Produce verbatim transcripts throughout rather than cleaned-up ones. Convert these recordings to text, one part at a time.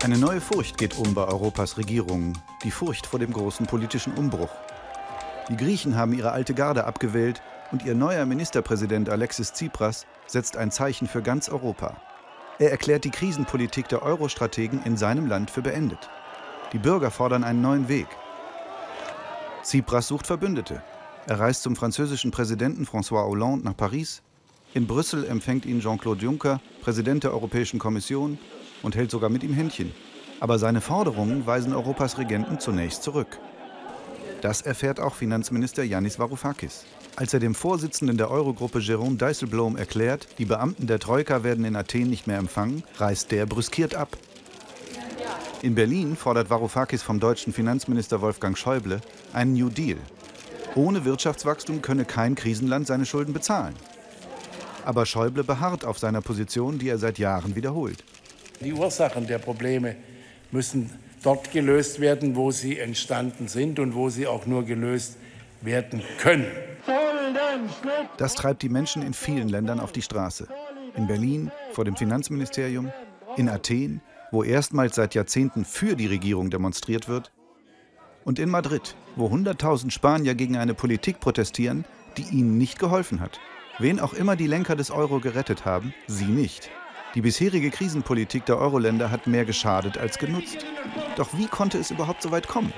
Eine neue Furcht geht um bei Europas Regierungen, die Furcht vor dem großen politischen Umbruch. Die Griechen haben ihre alte Garde abgewählt und ihr neuer Ministerpräsident Alexis Tsipras setzt ein Zeichen für ganz Europa. Er erklärt die Krisenpolitik der Euro-Strategen in seinem Land für beendet. Die Bürger fordern einen neuen Weg. Tsipras sucht Verbündete. Er reist zum französischen Präsidenten François Hollande nach Paris. In Brüssel empfängt ihn Jean-Claude Juncker, Präsident der Europäischen Kommission, und hält sogar mit ihm Händchen. Aber seine Forderungen weisen Europas Regenten zunächst zurück. Das erfährt auch Finanzminister Yannis Varoufakis. Als er dem Vorsitzenden der Eurogruppe Jérôme Dijsselbloem erklärt, die Beamten der Troika werden in Athen nicht mehr empfangen, reist der brüskiert ab. In Berlin fordert Varoufakis vom deutschen Finanzminister Wolfgang Schäuble einen New Deal. Ohne Wirtschaftswachstum könne kein Krisenland seine Schulden bezahlen. Aber Schäuble beharrt auf seiner Position, die er seit Jahren wiederholt. Die Ursachen der Probleme müssen dort gelöst werden, wo sie entstanden sind und wo sie auch nur gelöst werden können. Das treibt die Menschen in vielen Ländern auf die Straße. In Berlin vor dem Finanzministerium, in Athen, wo erstmals seit Jahrzehnten für die Regierung demonstriert wird, und in Madrid, wo hunderttausend Spanier gegen eine Politik protestieren, die ihnen nicht geholfen hat. Wen auch immer die Lenker des Euro gerettet haben, sie nicht. Die bisherige Krisenpolitik der Euro-Länder hat mehr geschadet als genutzt. Doch wie konnte es überhaupt so weit kommen?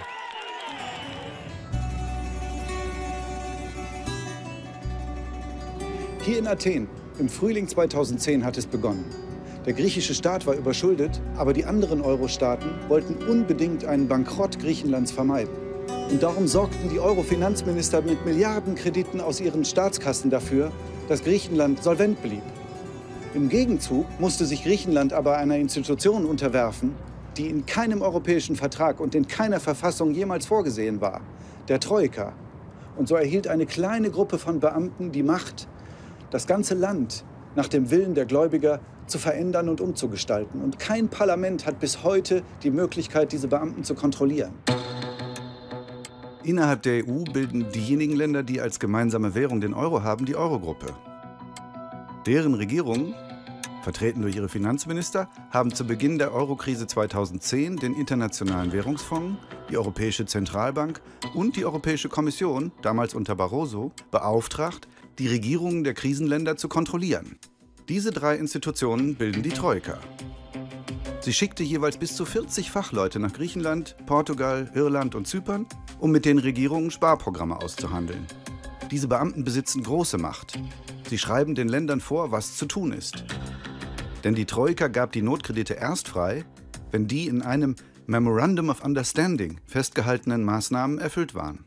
Hier in Athen, im Frühling zweitausendzehn hat es begonnen. Der griechische Staat war überschuldet, aber die anderen Euro-Staaten wollten unbedingt einen Bankrott Griechenlands vermeiden. Und darum sorgten die Euro-Finanzminister mit Milliardenkrediten aus ihren Staatskassen dafür, dass Griechenland solvent blieb. Im Gegenzug musste sich Griechenland aber einer Institution unterwerfen, die in keinem europäischen Vertrag und in keiner Verfassung jemals vorgesehen war, der Troika. Und so erhielt eine kleine Gruppe von Beamten die Macht, das ganze Land nach dem Willen der Gläubiger zu verändern und umzugestalten. Und kein Parlament hat bis heute die Möglichkeit, diese Beamten zu kontrollieren. Innerhalb der E U bilden diejenigen Länder, die als gemeinsame Währung den Euro haben, die Eurogruppe. Deren Regierungen, vertreten durch ihre Finanzminister, haben zu Beginn der Eurokrise zweitausendzehn den Internationalen Währungsfonds, die Europäische Zentralbank und die Europäische Kommission, damals unter Barroso, beauftragt, die Regierungen der Krisenländer zu kontrollieren. Diese drei Institutionen bilden die Troika. Sie schickte jeweils bis zu vierzig Fachleute nach Griechenland, Portugal, Irland und Zypern, um mit den Regierungen Sparprogramme auszuhandeln. Diese Beamten besitzen große Macht. Sie schreiben den Ländern vor, was zu tun ist. Denn die Troika gab die Notkredite erst frei, wenn die in einem Memorandum of Understanding festgehaltenen Maßnahmen erfüllt waren.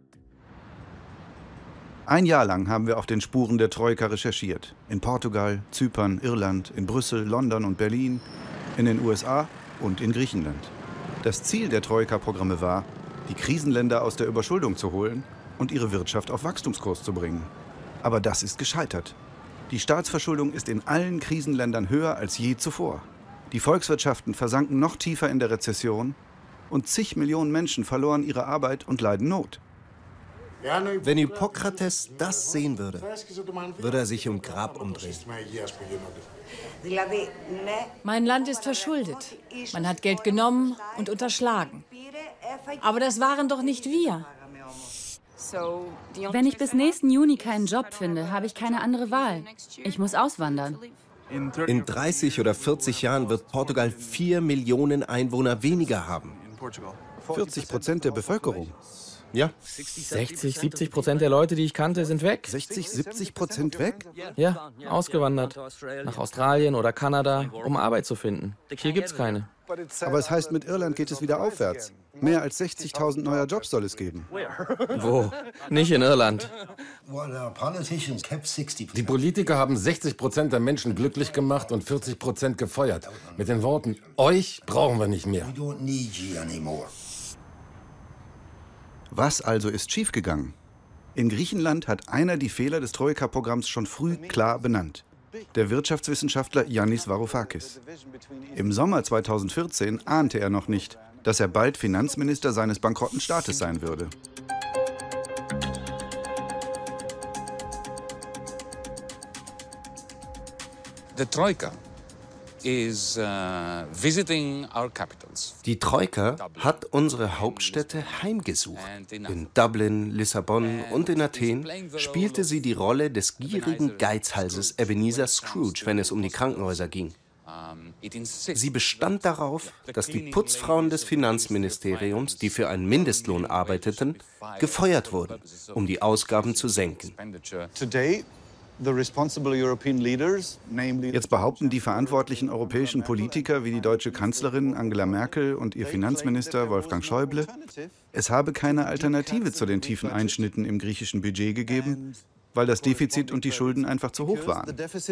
Ein Jahr lang haben wir auf den Spuren der Troika recherchiert. In Portugal, Zypern, Irland, in Brüssel, London und Berlin, in den U S A und in Griechenland. Das Ziel der Troika-Programme war, die Krisenländer aus der Überschuldung zu holen und ihre Wirtschaft auf Wachstumskurs zu bringen. Aber das ist gescheitert. Die Staatsverschuldung ist in allen Krisenländern höher als je zuvor. Die Volkswirtschaften versanken noch tiefer in der Rezession und zig Millionen Menschen verloren ihre Arbeit und leiden Not. Wenn Hippokrates das sehen würde, würde er sich im Grab umdrehen. Mein Land ist verschuldet. Man hat Geld genommen und unterschlagen. Aber das waren doch nicht wir. Wenn ich bis nächsten Juni keinen Job finde, habe ich keine andere Wahl. Ich muss auswandern. In dreißig oder vierzig Jahren wird Portugal vier Millionen Einwohner weniger haben. vierzig Prozent der Bevölkerung. Ja. sechzig, siebzig Prozent der Leute, die ich kannte, sind weg. sechzig, siebzig Prozent weg? Ja, ausgewandert. Nach Australien oder Kanada, um Arbeit zu finden. Hier gibt's keine. Aber es heißt, mit Irland geht es wieder aufwärts. Mehr als sechzigtausend neuer Jobs soll es geben. Wo? Nicht in Irland. Die Politiker haben sechzig Prozent der Menschen glücklich gemacht und vierzig Prozent gefeuert. Mit den Worten, euch brauchen wir nicht mehr. Was also ist schiefgegangen? In Griechenland hat einer die Fehler des Troika-Programms schon früh klar benannt. Der Wirtschaftswissenschaftler Yannis Varoufakis. Im Sommer zweitausendvierzehn ahnte er noch nicht, dass er bald Finanzminister seines bankrotten Staates sein würde. Die Troika hat unsere Hauptstädte heimgesucht. In Dublin, Lissabon und in Athen spielte sie die Rolle des gierigen Geizhalses Ebenezer Scrooge, wenn es um die Krankenhäuser ging. Sie bestand darauf, dass die Putzfrauen des Finanzministeriums, die für einen Mindestlohn arbeiteten, gefeuert wurden, um die Ausgaben zu senken. Jetzt behaupten die verantwortlichen europäischen Politiker wie die deutsche Kanzlerin Angela Merkel und ihr Finanzminister Wolfgang Schäuble, es habe keine Alternative zu den tiefen Einschnitten im griechischen Budget gegeben, weil das Defizit und die Schulden einfach zu hoch waren.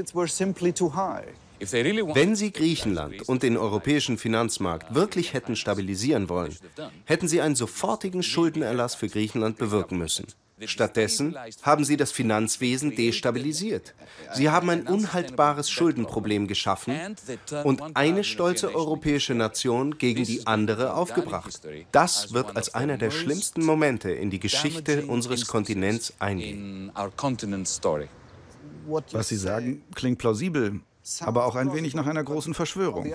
Wenn sie Griechenland und den europäischen Finanzmarkt wirklich hätten stabilisieren wollen, hätten sie einen sofortigen Schuldenerlass für Griechenland bewirken müssen. Stattdessen haben sie das Finanzwesen destabilisiert. Sie haben ein unhaltbares Schuldenproblem geschaffen und eine stolze europäische Nation gegen die andere aufgebracht. Das wird als einer der schlimmsten Momente in die Geschichte unseres Kontinents eingehen. Was Sie sagen, klingt plausibel, aber auch ein wenig nach einer großen Verschwörung.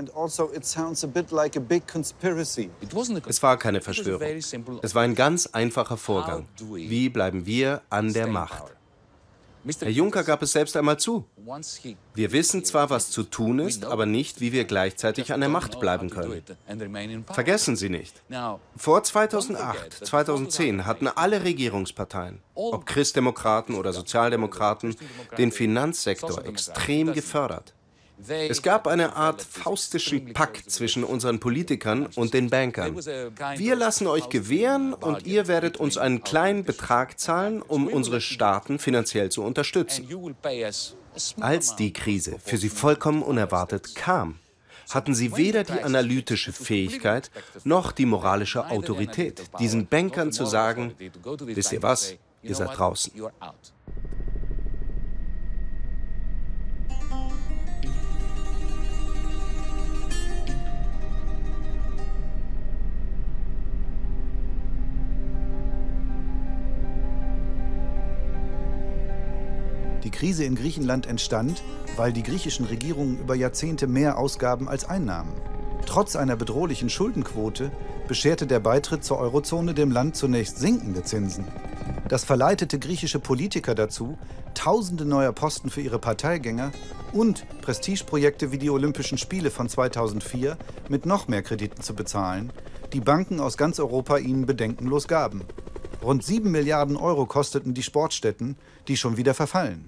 Es war keine Verschwörung. Es war ein ganz einfacher Vorgang. Wie bleiben wir an der Macht? Herr Juncker gab es selbst einmal zu. Wir wissen zwar, was zu tun ist, aber nicht, wie wir gleichzeitig an der Macht bleiben können. Vergessen Sie nicht, vor zweitausendacht, zweitausendzehn hatten alle Regierungsparteien, ob Christdemokraten oder Sozialdemokraten, den Finanzsektor extrem gefördert. Es gab eine Art faustischen Pakt zwischen unseren Politikern und den Bankern. Wir lassen euch gewähren und ihr werdet uns einen kleinen Betrag zahlen, um unsere Staaten finanziell zu unterstützen. Als die Krise für sie vollkommen unerwartet kam, hatten sie weder die analytische Fähigkeit noch die moralische Autorität, diesen Bankern zu sagen, wisst ihr was, ihr seid draußen. Die Krise in Griechenland entstand, weil die griechischen Regierungen über Jahrzehnte mehr ausgaben als Einnahmen. Trotz einer bedrohlichen Schuldenquote bescherte der Beitritt zur Eurozone dem Land zunächst sinkende Zinsen. Das verleitete griechische Politiker dazu, tausende neuer Posten für ihre Parteigänger und Prestigeprojekte wie die Olympischen Spiele von zweitausendvier mit noch mehr Krediten zu bezahlen, die Banken aus ganz Europa ihnen bedenkenlos gaben. Rund sieben Milliarden Euro kosteten die Sportstätten, die schon wieder verfallen.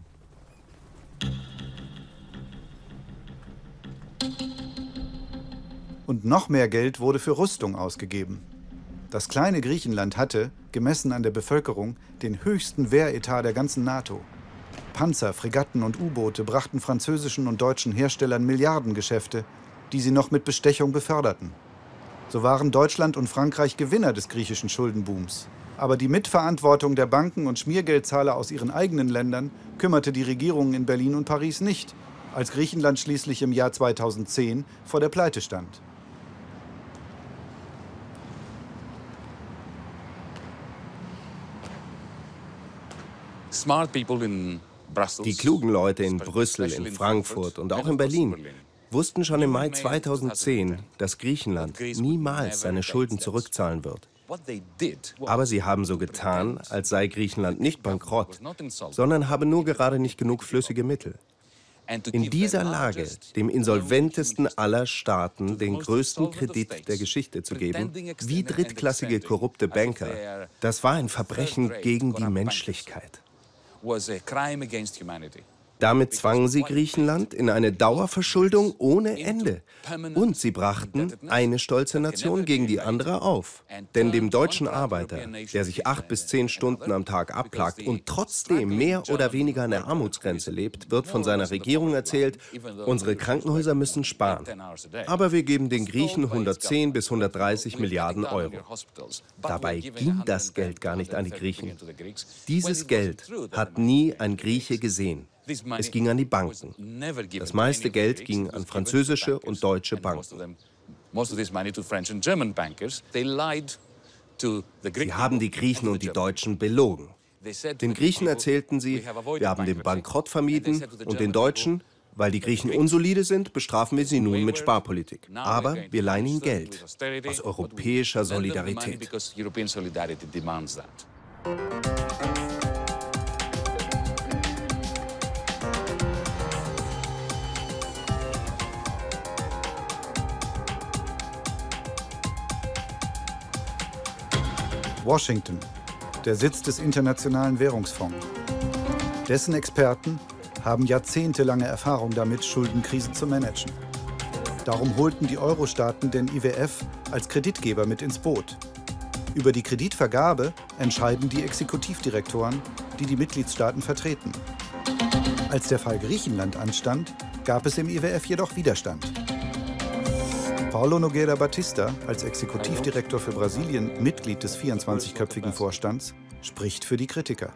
Und noch mehr Geld wurde für Rüstung ausgegeben. Das kleine Griechenland hatte, gemessen an der Bevölkerung, den höchsten Wehretat der ganzen NATO. Panzer, Fregatten und U-Boote brachten französischen und deutschen Herstellern Milliardengeschäfte, die sie noch mit Bestechung beförderten. So waren Deutschland und Frankreich Gewinner des griechischen Schuldenbooms. Aber die Mitverantwortung der Banken und Schmiergeldzahler aus ihren eigenen Ländern kümmerte die Regierungen in Berlin und Paris nicht, als Griechenland schließlich im Jahr zweitausendzehn vor der Pleite stand. Die klugen Leute in Brüssel, in Frankfurt und auch in Berlin wussten schon im Mai zweitausendzehn, dass Griechenland niemals seine Schulden zurückzahlen wird. Aber sie haben so getan, als sei Griechenland nicht bankrott, sondern habe nur gerade nicht genug flüssige Mittel. In dieser Lage, dem insolventesten aller Staaten den größten Kredit der Geschichte zu geben, wie drittklassige korrupte Banker, das war ein Verbrechen gegen die Menschlichkeit. Damit zwangen sie Griechenland in eine Dauerverschuldung ohne Ende. Und sie brachten eine stolze Nation gegen die andere auf. Denn dem deutschen Arbeiter, der sich acht bis zehn Stunden am Tag abplagt und trotzdem mehr oder weniger an der Armutsgrenze lebt, wird von seiner Regierung erzählt, unsere Krankenhäuser müssen sparen. Aber wir geben den Griechen hundertzehn bis hundertdreißig Milliarden Euro. Dabei ging das Geld gar nicht an die Griechen. Dieses Geld hat nie ein Grieche gesehen. Es ging an die Banken. Das meiste Geld ging an französische und deutsche Banken. Sie haben die Griechen und die Deutschen belogen. Den Griechen erzählten sie, wir haben den Bankrott vermieden, und den Deutschen, Weil die Griechen unsolide sind, bestrafen wir sie nun mit Sparpolitik. Aber wir leihen ihnen Geld aus europäischer Solidarität. Washington, der Sitz des Internationalen Währungsfonds. Dessen Experten haben jahrzehntelange Erfahrung damit, Schuldenkrisen zu managen. Darum holten die Euro-Staaten den I W F als Kreditgeber mit ins Boot. Über die Kreditvergabe entscheiden die Exekutivdirektoren, die die Mitgliedstaaten vertreten. Als der Fall Griechenland anstand, gab es im I W F jedoch Widerstand. Paulo Nogueira Batista, als Exekutivdirektor für Brasilien, Mitglied des vierundzwanzigköpfigen Vorstands, spricht für die Kritiker.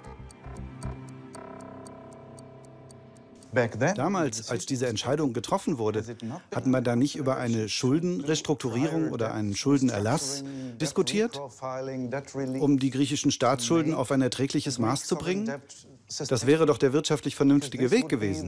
Damals, als diese Entscheidung getroffen wurde, hat man da nicht über eine Schuldenrestrukturierung oder einen Schuldenerlass diskutiert, um die griechischen Staatsschulden auf ein erträgliches Maß zu bringen? Das wäre doch der wirtschaftlich vernünftige Weg gewesen.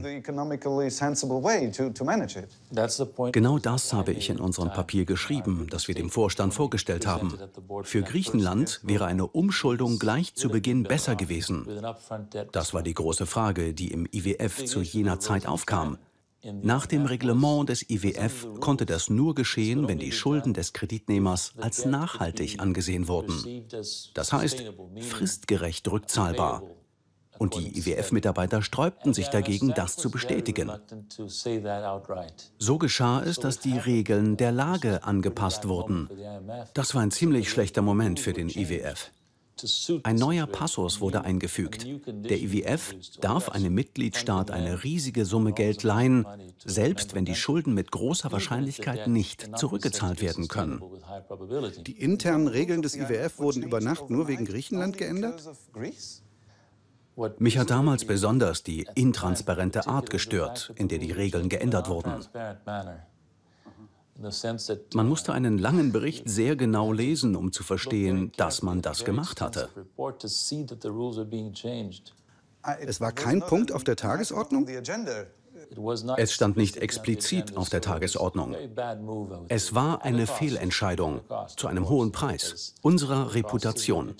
Genau das habe ich in unserem Papier geschrieben, das wir dem Vorstand vorgestellt haben. Für Griechenland wäre eine Umschuldung gleich zu Beginn besser gewesen. Das war die große Frage, die im I W F zu jener Zeit aufkam. Nach dem Reglement des I W F konnte das nur geschehen, wenn die Schulden des Kreditnehmers als nachhaltig angesehen wurden. Das heißt, fristgerecht rückzahlbar. Und die I W F-Mitarbeiter sträubten sich dagegen, das zu bestätigen. So geschah es, dass die Regeln der Lage angepasst wurden. Das war ein ziemlich schlechter Moment für den I W F. Ein neuer Passus wurde eingefügt. Der I W F darf einem Mitgliedstaat eine riesige Summe Geld leihen, selbst wenn die Schulden mit großer Wahrscheinlichkeit nicht zurückgezahlt werden können. Die internen Regeln des I W F wurden über Nacht nur wegen Griechenland geändert? Mich hat damals besonders die intransparente Art gestört, in der die Regeln geändert wurden. Man musste einen langen Bericht sehr genau lesen, um zu verstehen, dass man das gemacht hatte. Es war kein Punkt auf der Tagesordnung? Es stand nicht explizit auf der Tagesordnung. Es war eine Fehlentscheidung zu einem hohen Preis unserer Reputation.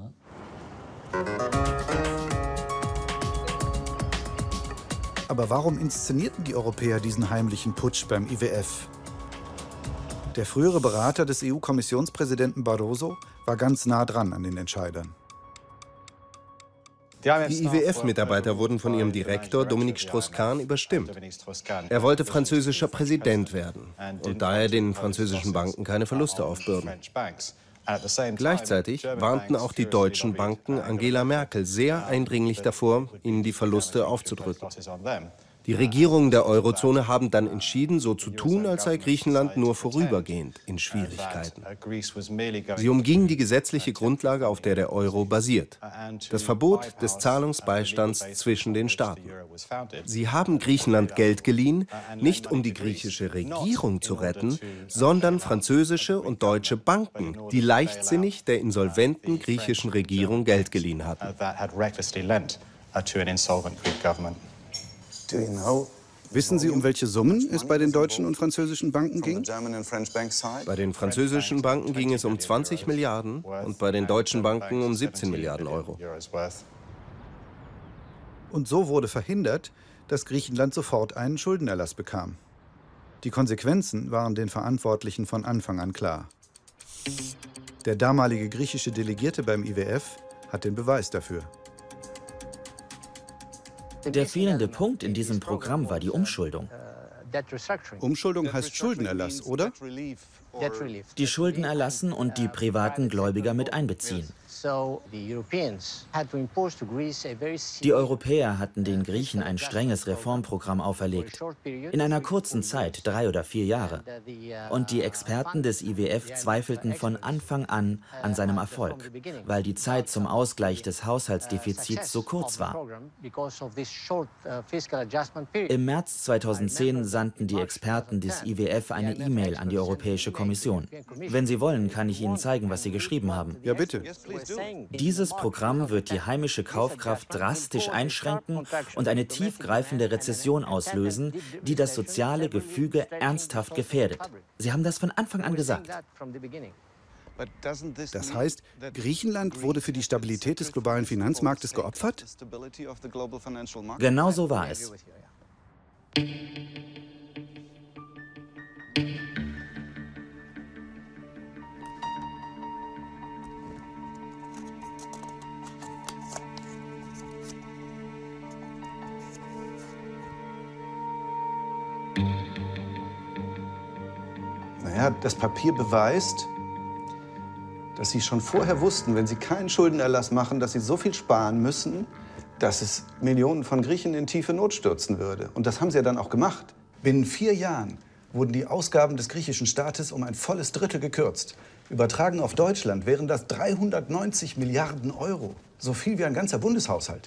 Aber warum inszenierten die Europäer diesen heimlichen Putsch beim I W F? Der frühere Berater des E U-Kommissionspräsidenten Barroso war ganz nah dran an den Entscheidern. Die I W F-Mitarbeiter wurden von ihrem Direktor Dominique Strauss-Kahn überstimmt. Er wollte französischer Präsident werden und daher den französischen Banken keine Verluste aufbürden. Gleichzeitig warnten auch die deutschen Banken Angela Merkel sehr eindringlich davor, ihnen die Verluste aufzudrücken. Die Regierungen der Eurozone haben dann entschieden, so zu tun, als sei Griechenland nur vorübergehend in Schwierigkeiten. Sie umgingen die gesetzliche Grundlage, auf der der Euro basiert: das Verbot des Zahlungsbeistands zwischen den Staaten. Sie haben Griechenland Geld geliehen, nicht um die griechische Regierung zu retten, sondern französische und deutsche Banken, die leichtsinnig der insolventen griechischen Regierung Geld geliehen hatten. Wissen Sie, um welche Summen es bei den deutschen und französischen Banken ging? Bei den französischen Banken ging es um zwanzig Milliarden und bei den deutschen Banken um siebzehn Milliarden Euro. Und so wurde verhindert, dass Griechenland sofort einen Schuldenerlass bekam. Die Konsequenzen waren den Verantwortlichen von Anfang an klar. Der damalige griechische Delegierte beim I W F hat den Beweis dafür. Der fehlende Punkt in diesem Programm war die Umschuldung. Umschuldung heißt Schuldenerlass, oder? Die Schulden erlassen und die privaten Gläubiger mit einbeziehen. Die Europäer hatten den Griechen ein strenges Reformprogramm auferlegt. In einer kurzen Zeit, drei oder vier Jahre. Und die Experten des I W F zweifelten von Anfang an an seinem Erfolg, weil die Zeit zum Ausgleich des Haushaltsdefizits so kurz war. Im März zweitausendzehn sandten die Experten des I W F eine E-Mail an die Europäische Kommission. Wenn Sie wollen, kann ich Ihnen zeigen, was sie geschrieben haben. Ja, bitte. Dieses Programm wird die heimische Kaufkraft drastisch einschränken und eine tiefgreifende Rezession auslösen, die das soziale Gefüge ernsthaft gefährdet. Sie haben das von Anfang an gesagt. Das heißt, Griechenland wurde für die Stabilität des globalen Finanzmarktes geopfert? Genau so war es. Naja, das Papier beweist, dass Sie schon vorher wussten, wenn Sie keinen Schuldenerlass machen, dass Sie so viel sparen müssen, dass es Millionen von Griechen in tiefe Not stürzen würde. Und das haben Sie ja dann auch gemacht. Binnen vier Jahren wurden die Ausgaben des griechischen Staates um ein volles Drittel gekürzt. Übertragen auf Deutschland wären das dreihundertneunzig Milliarden Euro. So viel wie ein ganzer Bundeshaushalt.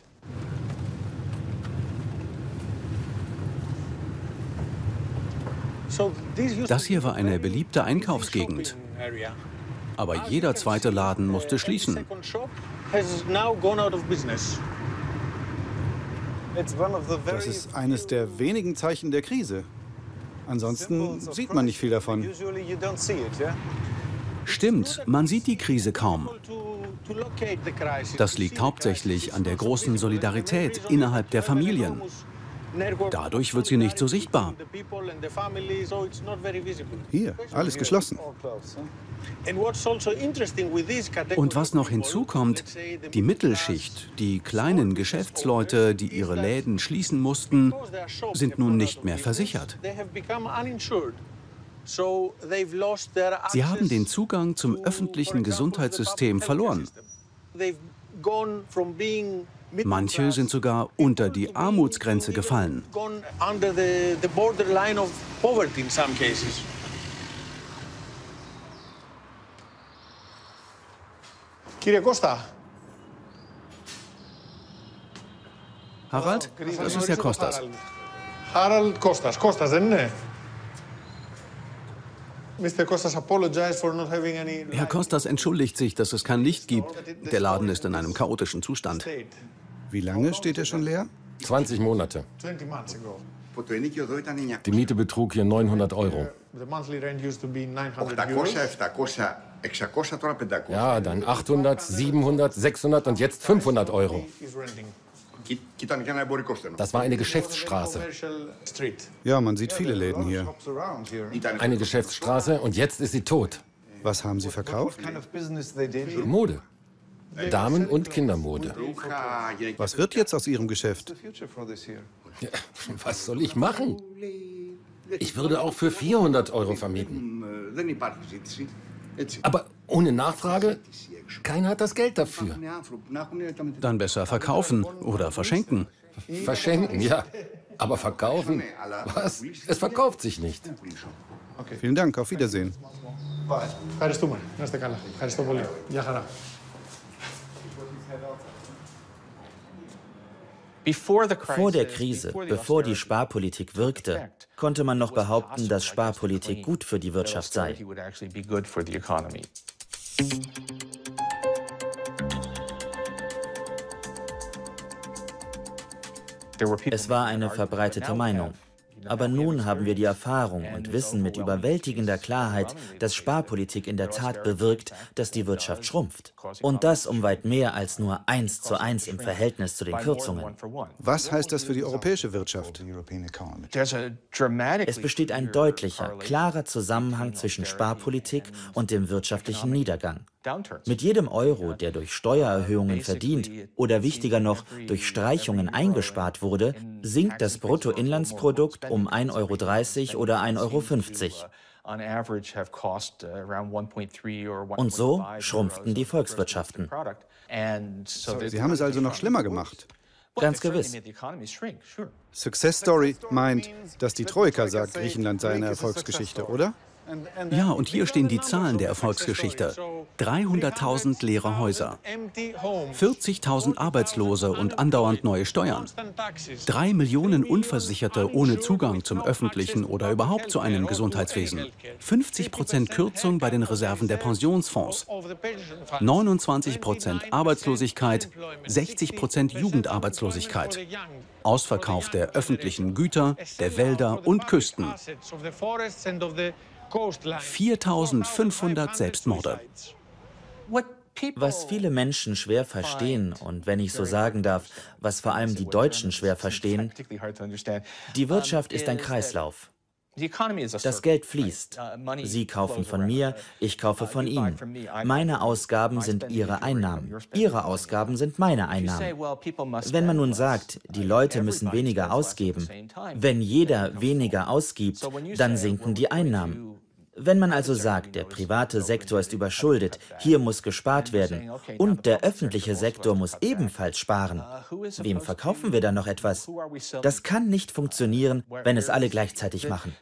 Das hier war eine beliebte Einkaufsgegend. Aber jeder zweite Laden musste schließen. Das ist eines der wenigen Zeichen der Krise. Ansonsten sieht man nicht viel davon. Stimmt, man sieht die Krise kaum. Das liegt hauptsächlich an der großen Solidarität innerhalb der Familien. Dadurch wird sie nicht so sichtbar. Hier, alles geschlossen. Und was noch hinzukommt, die Mittelschicht, die kleinen Geschäftsleute, die ihre Läden schließen mussten, sind nun nicht mehr versichert. Sie haben den Zugang zum öffentlichen Gesundheitssystem verloren. Manche sind sogar unter die Armutsgrenze gefallen. Harald, das ist Herr Kostas. Harald Kostas. Kostas, δεν είναι? Herr Kostas entschuldigt sich, dass es kein Licht gibt. Der Laden ist in einem chaotischen Zustand. Wie lange steht er schon leer? zwanzig Monate. Die Miete betrug hier neunhundert Euro. Ja, dann achthundert, siebenhundert, sechshundert und jetzt fünfhundert Euro. Das war eine Geschäftsstraße. Ja, man sieht viele Läden hier. Eine Geschäftsstraße und jetzt ist sie tot. Was haben Sie verkauft? Mode. Damen- und Kindermode. Was wird jetzt aus Ihrem Geschäft? Ja, was soll ich machen? Ich würde auch für vierhundert Euro vermieten. Aber ohne Nachfrage? Keiner hat das Geld dafür. Dann besser verkaufen oder verschenken. Verschenken, ja. Aber verkaufen? Was? Es verkauft sich nicht. Vielen Dank, auf Wiedersehen. Vor der Krise, bevor die Sparpolitik wirkte, konnte man noch behaupten, dass Sparpolitik gut für die Wirtschaft sei. Es war eine verbreitete Meinung. Aber nun haben wir die Erfahrung und wissen mit überwältigender Klarheit, dass Sparpolitik in der Tat bewirkt, dass die Wirtschaft schrumpft. Und das um weit mehr als nur eins zu eins im Verhältnis zu den Kürzungen. Was heißt das für die europäische Wirtschaft? Es besteht ein deutlicher, klarer Zusammenhang zwischen Sparpolitik und dem wirtschaftlichen Niedergang. Mit jedem Euro, der durch Steuererhöhungen verdient oder wichtiger noch durch Streichungen eingespart wurde, sinkt das Bruttoinlandsprodukt um ein Euro dreißig oder ein Euro fünfzig. Und so schrumpften die Volkswirtschaften. Sie haben es also noch schlimmer gemacht. Ganz gewiss. Success Story meint, dass die Troika sagt, Griechenland sei eine Erfolgsgeschichte, oder? Ja, und hier stehen die Zahlen der Erfolgsgeschichte. dreihunderttausend leere Häuser, vierzigtausend Arbeitslose und andauernd neue Steuern, drei Millionen Unversicherte ohne Zugang zum öffentlichen oder überhaupt zu einem Gesundheitswesen, fünfzig Prozent Kürzung bei den Reserven der Pensionsfonds, neunundzwanzig Prozent Arbeitslosigkeit, sechzig Prozent Jugendarbeitslosigkeit, Ausverkauf der öffentlichen Güter, der Wälder und Küsten, viertausendfünfhundert Selbstmorde. Was viele Menschen schwer verstehen und, wenn ich so sagen darf, was vor allem die Deutschen schwer verstehen, die Wirtschaft ist ein Kreislauf. Das Geld fließt. Sie kaufen von mir, ich kaufe von Ihnen. Meine Ausgaben sind Ihre Einnahmen. Ihre Ausgaben sind meine Einnahmen. Wenn man nun sagt, die Leute müssen weniger ausgeben, wenn jeder weniger ausgibt, dann sinken die Einnahmen. Wenn man also sagt, der private Sektor ist überschuldet, hier muss gespart werden und der öffentliche Sektor muss ebenfalls sparen, wem verkaufen wir dann noch etwas? Das kann nicht funktionieren, wenn es alle gleichzeitig machen.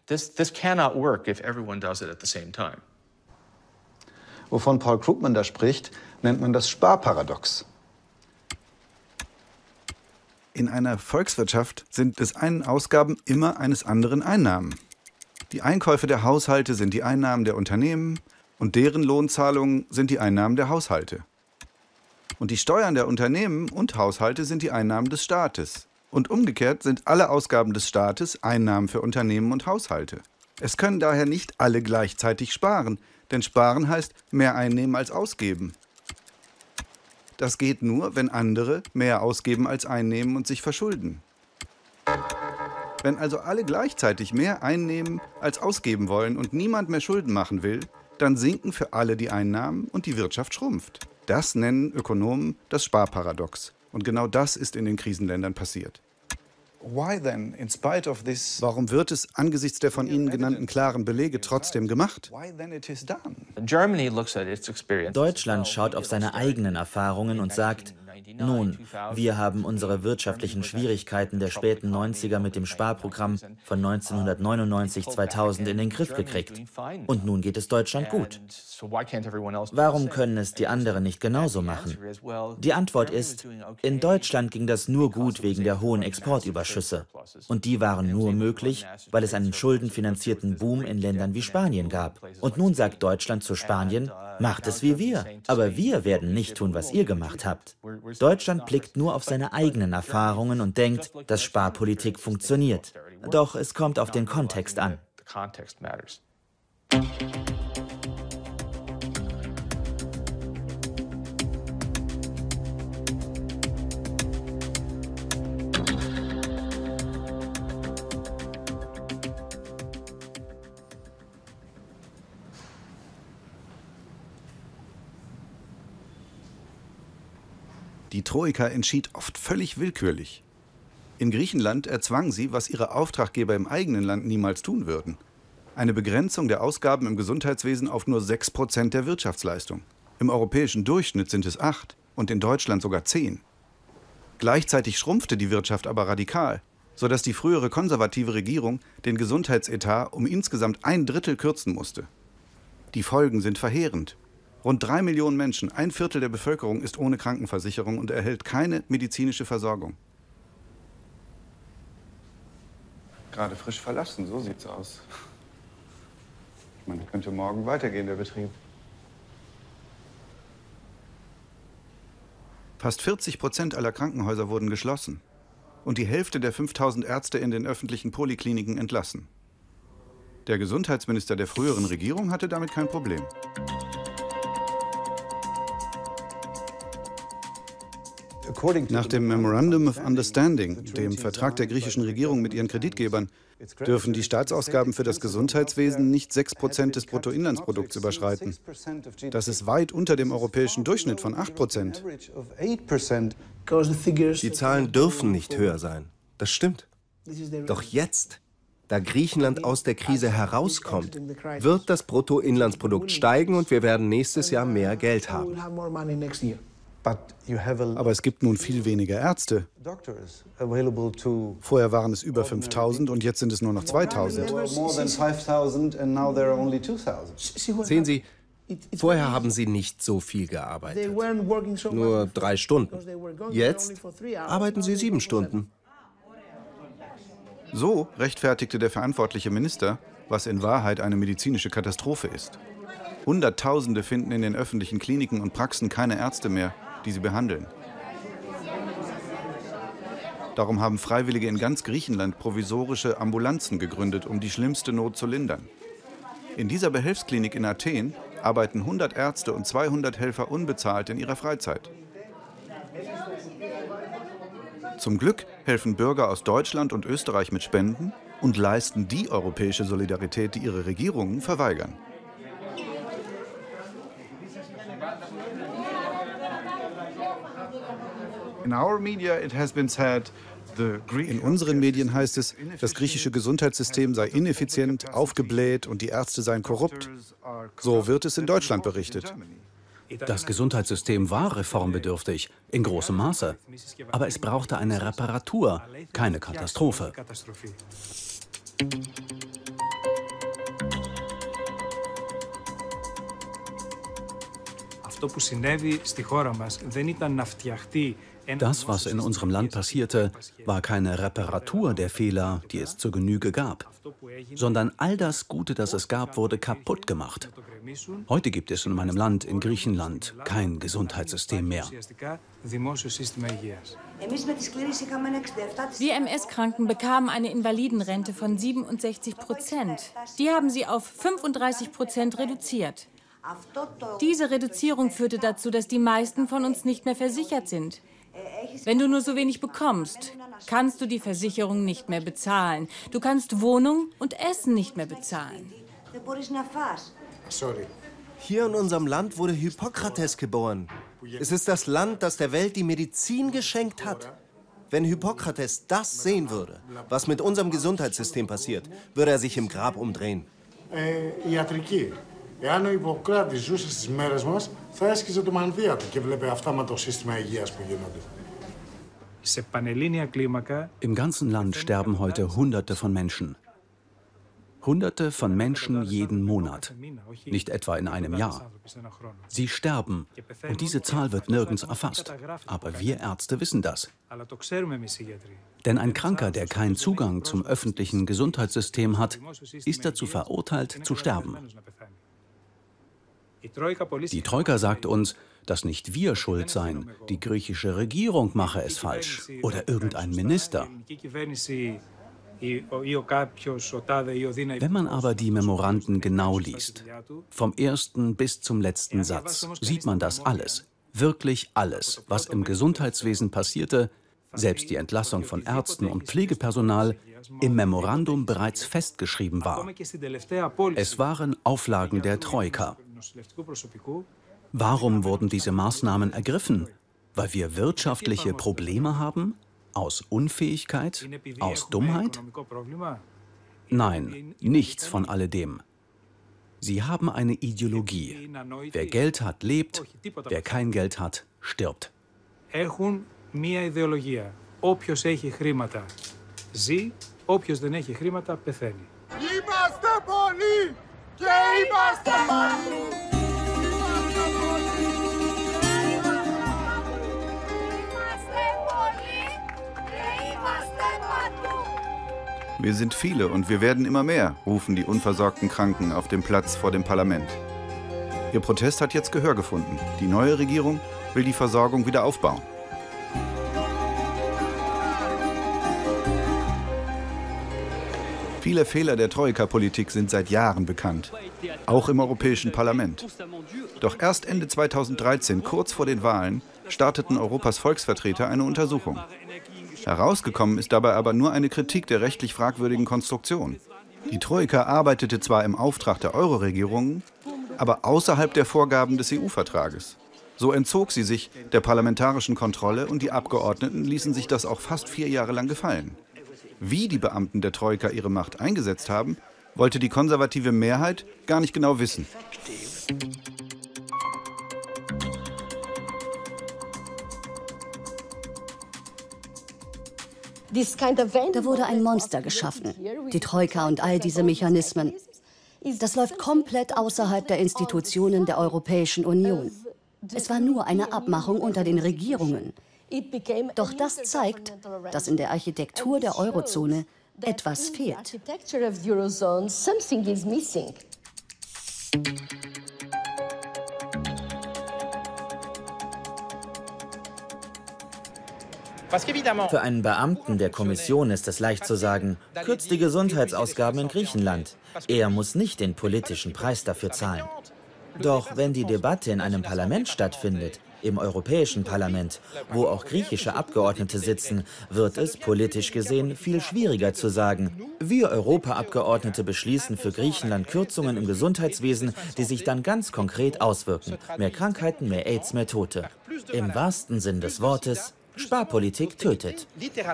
Wovon Paul Krugman da spricht, nennt man das Sparparadox. In einer Volkswirtschaft sind des einen Ausgaben immer eines anderen Einnahmen. Die Einkäufe der Haushalte sind die Einnahmen der Unternehmen und deren Lohnzahlungen sind die Einnahmen der Haushalte. Und die Steuern der Unternehmen und Haushalte sind die Einnahmen des Staates. Und umgekehrt sind alle Ausgaben des Staates Einnahmen für Unternehmen und Haushalte. Es können daher nicht alle gleichzeitig sparen, denn sparen heißt mehr einnehmen als ausgeben. Das geht nur, wenn andere mehr ausgeben als einnehmen und sich verschulden. Wenn also alle gleichzeitig mehr einnehmen als ausgeben wollen und niemand mehr Schulden machen will, dann sinken für alle die Einnahmen und die Wirtschaft schrumpft. Das nennen Ökonomen das Sparparadox. Und genau das ist in den Krisenländern passiert. Warum wird es angesichts der von Ihnen genannten klaren Belege trotzdem gemacht? Deutschland schaut auf seine eigenen Erfahrungen und sagt, nun, wir haben unsere wirtschaftlichen Schwierigkeiten der späten neunziger mit dem Sparprogramm von neunzehnhundertneunundneunzig bis zweitausend in den Griff gekriegt. Und nun geht es Deutschland gut. Warum können es die anderen nicht genauso machen? Die Antwort ist, in Deutschland ging das nur gut wegen der hohen Exportüberschüsse. Und die waren nur möglich, weil es einen schuldenfinanzierten Boom in Ländern wie Spanien gab. Und nun sagt Deutschland zu Spanien, macht es wie wir, aber wir werden nicht tun, was ihr gemacht habt. Deutschland blickt nur auf seine eigenen Erfahrungen und denkt, dass Sparpolitik funktioniert. Doch es kommt auf den Kontext an. Die Troika entschied oft völlig willkürlich. In Griechenland erzwang sie, was ihre Auftraggeber im eigenen Land niemals tun würden. Eine Begrenzung der Ausgaben im Gesundheitswesen auf nur sechs Prozent der Wirtschaftsleistung. Im europäischen Durchschnitt sind es acht und in Deutschland sogar zehn. Gleichzeitig schrumpfte die Wirtschaft aber radikal, sodass die frühere konservative Regierung den Gesundheitsetat um insgesamt ein Drittel kürzen musste. Die Folgen sind verheerend. Rund drei Millionen Menschen, ein Viertel der Bevölkerung, ist ohne Krankenversicherung und erhält keine medizinische Versorgung. Gerade frisch verlassen, so sieht's aus. Man könnte morgen weitergehen, der Betrieb. Fast vierzig Prozent aller Krankenhäuser wurden geschlossen und die Hälfte der fünftausend Ärzte in den öffentlichen Polikliniken entlassen. Der Gesundheitsminister der früheren Regierung hatte damit kein Problem. Nach dem Memorandum of Understanding, dem Vertrag der griechischen Regierung mit ihren Kreditgebern, dürfen die Staatsausgaben für das Gesundheitswesen nicht sechs Prozent des Bruttoinlandsprodukts überschreiten. Das ist weit unter dem europäischen Durchschnitt von acht Prozent. Die Zahlen dürfen nicht höher sein. Das stimmt. Doch jetzt, da Griechenland aus der Krise herauskommt, wird das Bruttoinlandsprodukt steigen und wir werden nächstes Jahr mehr Geld haben. Aber es gibt nun viel weniger Ärzte. Vorher waren es über fünftausend und jetzt sind es nur noch zweitausend. Sehen Sie, vorher haben sie nicht so viel gearbeitet. Nur drei Stunden. Jetzt arbeiten sie sieben Stunden. So rechtfertigte der verantwortliche Minister, was in Wahrheit eine medizinische Katastrophe ist. Hunderttausende finden in den öffentlichen Kliniken und Praxen keine Ärzte mehr, die sie behandeln. Darum haben Freiwillige in ganz Griechenland provisorische Ambulanzen gegründet, um die schlimmste Not zu lindern. In dieser Behelfsklinik in Athen arbeiten hundert Ärzte und zweihundert Helfer unbezahlt in ihrer Freizeit. Zum Glück helfen Bürger aus Deutschland und Österreich mit Spenden und leisten die europäische Solidarität, die ihre Regierungen verweigern. In unseren Medien heißt es, das griechische Gesundheitssystem sei ineffizient, aufgebläht und die Ärzte seien korrupt. So wird es in Deutschland berichtet. Das Gesundheitssystem war reformbedürftig, in großem Maße. Aber es brauchte eine Reparatur, keine Katastrophe. Das, was in unserem Land passierte, war keine Reparatur der Fehler, die es zur Genüge gab, sondern all das Gute, das es gab, wurde kaputt gemacht. Heute gibt es in meinem Land, in Griechenland, kein Gesundheitssystem mehr. Wir M S-Kranken bekamen eine Invalidenrente von siebenundsechzig Prozent. Die haben sie auf fünfunddreißig Prozent reduziert. Diese Reduzierung führte dazu, dass die meisten von uns nicht mehr versichert sind. Wenn du nur so wenig bekommst, kannst du die Versicherung nicht mehr bezahlen. Du kannst Wohnung und Essen nicht mehr bezahlen. Hier in unserem Land wurde Hippokrates geboren. Es ist das Land, das der Welt die Medizin geschenkt hat. Wenn Hippokrates das sehen würde, was mit unserem Gesundheitssystem passiert, würde er sich im Grab umdrehen. Äh, Ιατρική. Εάν ο Ιπποκράτης ζούσε στις μέρες μας, θα έσκυζε το μανδύα του και βλέπει αυτά με το σύστημα υγείας που γίνονται. Im ganzen Land sterben heute Hunderte von Menschen. Hunderte von Menschen jeden Monat, nicht etwa in einem Jahr. Sie sterben und diese Zahl wird nirgends erfasst. Aber wir Ärzte wissen das. Denn ein Kranker, der keinen Zugang zum öffentlichen Gesundheitssystem hat, ist dazu verurteilt, zu sterben. Die Troika sagt uns, dass nicht wir schuld seien, die griechische Regierung mache es falsch oder irgendein Minister. Wenn man aber die Memoranden genau liest, vom ersten bis zum letzten Satz, sieht man das alles, wirklich alles, was im Gesundheitswesen passierte, selbst die Entlassung von Ärzten und Pflegepersonal, im Memorandum bereits festgeschrieben war. Es waren Auflagen der Troika. Warum wurden diese Maßnahmen ergriffen? Weil wir wirtschaftliche Probleme haben? Aus Unfähigkeit? Aus Dummheit? Nein, nichts von alledem. Sie haben eine Ideologie. Wer Geld hat, lebt. Wer kein Geld hat, stirbt. Μία ιδεολογία. Όποιος έχει χρήματα ζει, όποιος δεν έχει χρήματα πεθαίνει. Είμαστε πολλοί και είμαστε παντού. Wir sind viele und wir werden immer mehr, rufen die unversorgten Kranken auf dem Platz vor dem Parlament. Ihr Protest hat jetzt Gehör gefunden. Die neue Regierung will die Versorgung wieder aufbauen. Viele Fehler der Troika-Politik sind seit Jahren bekannt, auch im Europäischen Parlament. Doch erst Ende zweitausenddreizehn, kurz vor den Wahlen, starteten Europas Volksvertreter eine Untersuchung. Herausgekommen ist dabei aber nur eine Kritik der rechtlich fragwürdigen Konstruktion. Die Troika arbeitete zwar im Auftrag der Euro-Regierungen, aber außerhalb der Vorgaben des E U-Vertrages. So entzog sie sich der parlamentarischen Kontrolle und die Abgeordneten ließen sich das auch fast vier Jahre lang gefallen. Wie die Beamten der Troika ihre Macht eingesetzt haben, wollte die konservative Mehrheit gar nicht genau wissen. Da wurde ein Monster geschaffen, die Troika und all diese Mechanismen. Das läuft komplett außerhalb der Institutionen der Europäischen Union. Es war nur eine Abmachung unter den Regierungen. Doch das zeigt, dass in der Architektur der Eurozone etwas fehlt. Für einen Beamten der Kommission ist es leicht zu sagen, kürzt die Gesundheitsausgaben in Griechenland. Er muss nicht den politischen Preis dafür zahlen. Doch wenn die Debatte in einem Parlament stattfindet, im Europäischen Parlament, wo auch griechische Abgeordnete sitzen, wird es politisch gesehen viel schwieriger zu sagen, wir Europaabgeordnete beschließen für Griechenland Kürzungen im Gesundheitswesen, die sich dann ganz konkret auswirken. Mehr Krankheiten, mehr AIDS, mehr Tote. Im wahrsten Sinn des Wortes, Sparpolitik tötet.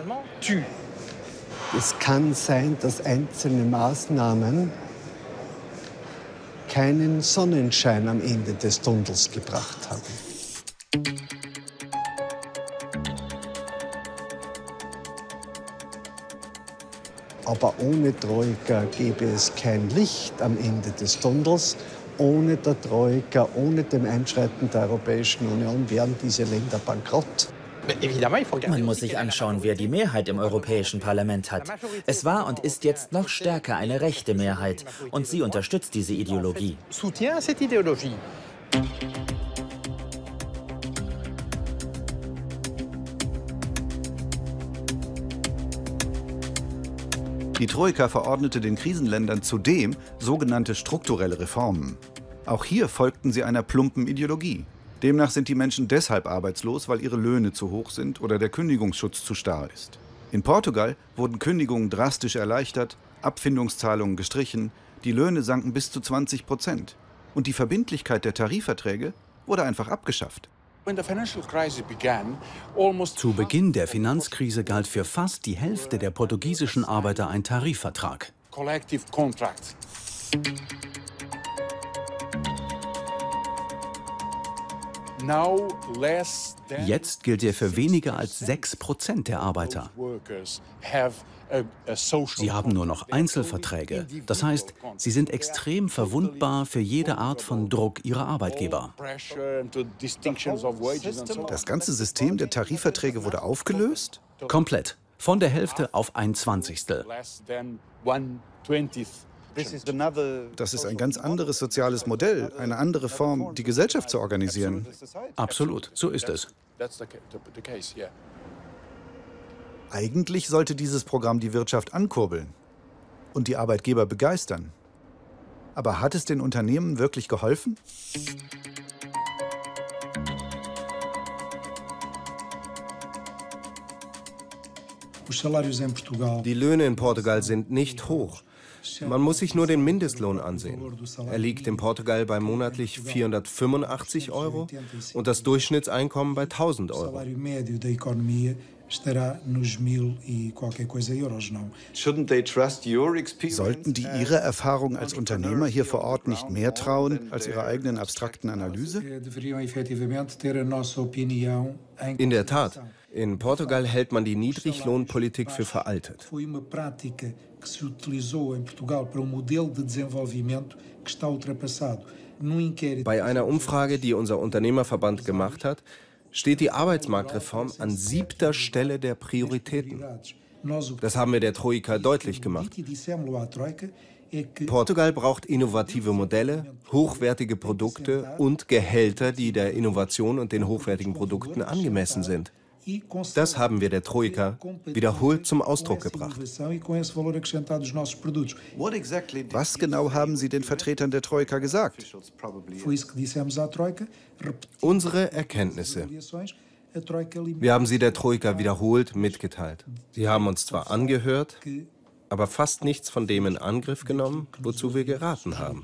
Es kann sein, dass einzelne Maßnahmen keinen Sonnenschein am Ende des Tunnels gebracht haben. Aber ohne Troika gäbe es kein Licht am Ende des Tunnels. Ohne der Troika, ohne dem Einschreiten der Europäischen Union wären diese Länder bankrott. Man muss sich anschauen, wer die Mehrheit im Europäischen Parlament hat. Es war und ist jetzt noch stärker eine rechte Mehrheit. Und sie unterstützt diese Ideologie. Die Troika verordnete den Krisenländern zudem sogenannte strukturelle Reformen. Auch hier folgten sie einer plumpen Ideologie. Demnach sind die Menschen deshalb arbeitslos, weil ihre Löhne zu hoch sind oder der Kündigungsschutz zu starr ist. In Portugal wurden Kündigungen drastisch erleichtert, Abfindungszahlungen gestrichen, die Löhne sanken bis zu zwanzig Prozent. Und die Verbindlichkeit der Tarifverträge wurde einfach abgeschafft. Zu Beginn der Finanzkrise galt für fast die Hälfte der portugiesischen Arbeiter ein Tarifvertrag. Jetzt gilt er für weniger als sechs Prozent der Arbeiter. Sie haben nur noch Einzelverträge. Das heißt, sie sind extrem verwundbar für jede Art von Druck ihrer Arbeitgeber. Das ganze System der Tarifverträge wurde aufgelöst? Komplett. Von der Hälfte auf ein Zwanzigstel. Das ist ein ganz anderes soziales Modell, eine andere Form, die Gesellschaft zu organisieren. Absolut, so ist es. Eigentlich sollte dieses Programm die Wirtschaft ankurbeln und die Arbeitgeber begeistern. Aber hat es den Unternehmen wirklich geholfen? Die Löhne in Portugal sind nicht hoch. Man muss sich nur den Mindestlohn ansehen. Er liegt in Portugal bei monatlich vierhundertfünfundachtzig Euro und das Durchschnittseinkommen bei tausend Euro. Sollten die ihre Erfahrung als Unternehmer hier vor Ort nicht mehr trauen als ihrer eigenen abstrakten Analyse? In der Tat. In Portugal hält man die Niedriglohnpolitik für veraltet. Bei einer Umfrage, die unser Unternehmerverband gemacht hat, steht die Arbeitsmarktreform an siebter Stelle der Prioritäten. Das haben wir der Troika deutlich gemacht. Portugal braucht innovative Modelle, hochwertige Produkte und Gehälter, die der Innovation und den hochwertigen Produkten angemessen sind. Das haben wir der Troika wiederholt zum Ausdruck gebracht. Was genau haben Sie den Vertretern der Troika gesagt? Unsere Erkenntnisse. Wir haben sie der Troika wiederholt mitgeteilt. Sie haben uns zwar angehört, aber fast nichts von dem in Angriff genommen, wozu wir geraten haben.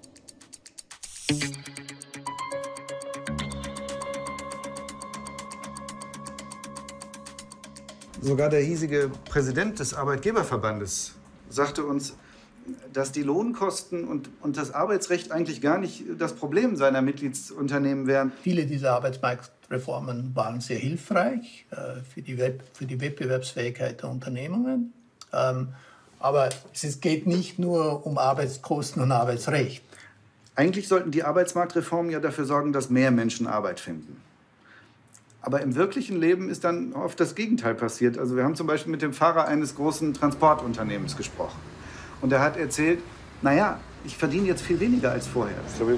Sogar der hiesige Präsident des Arbeitgeberverbandes sagte uns, dass die Lohnkosten und, und das Arbeitsrecht eigentlich gar nicht das Problem seiner Mitgliedsunternehmen wären. Viele dieser Arbeitsmarkt Reformen waren sehr hilfreich äh, für, die Web für die Wettbewerbsfähigkeit der Unternehmungen. Ähm, aber es geht nicht nur um Arbeitskosten und Arbeitsrecht. Eigentlich sollten die Arbeitsmarktreformen ja dafür sorgen, dass mehr Menschen Arbeit finden. Aber im wirklichen Leben ist dann oft das Gegenteil passiert. Also wir haben zum Beispiel mit dem Fahrer eines großen Transportunternehmens gesprochen. Und er hat erzählt, naja, ich verdiene jetzt viel weniger als vorher.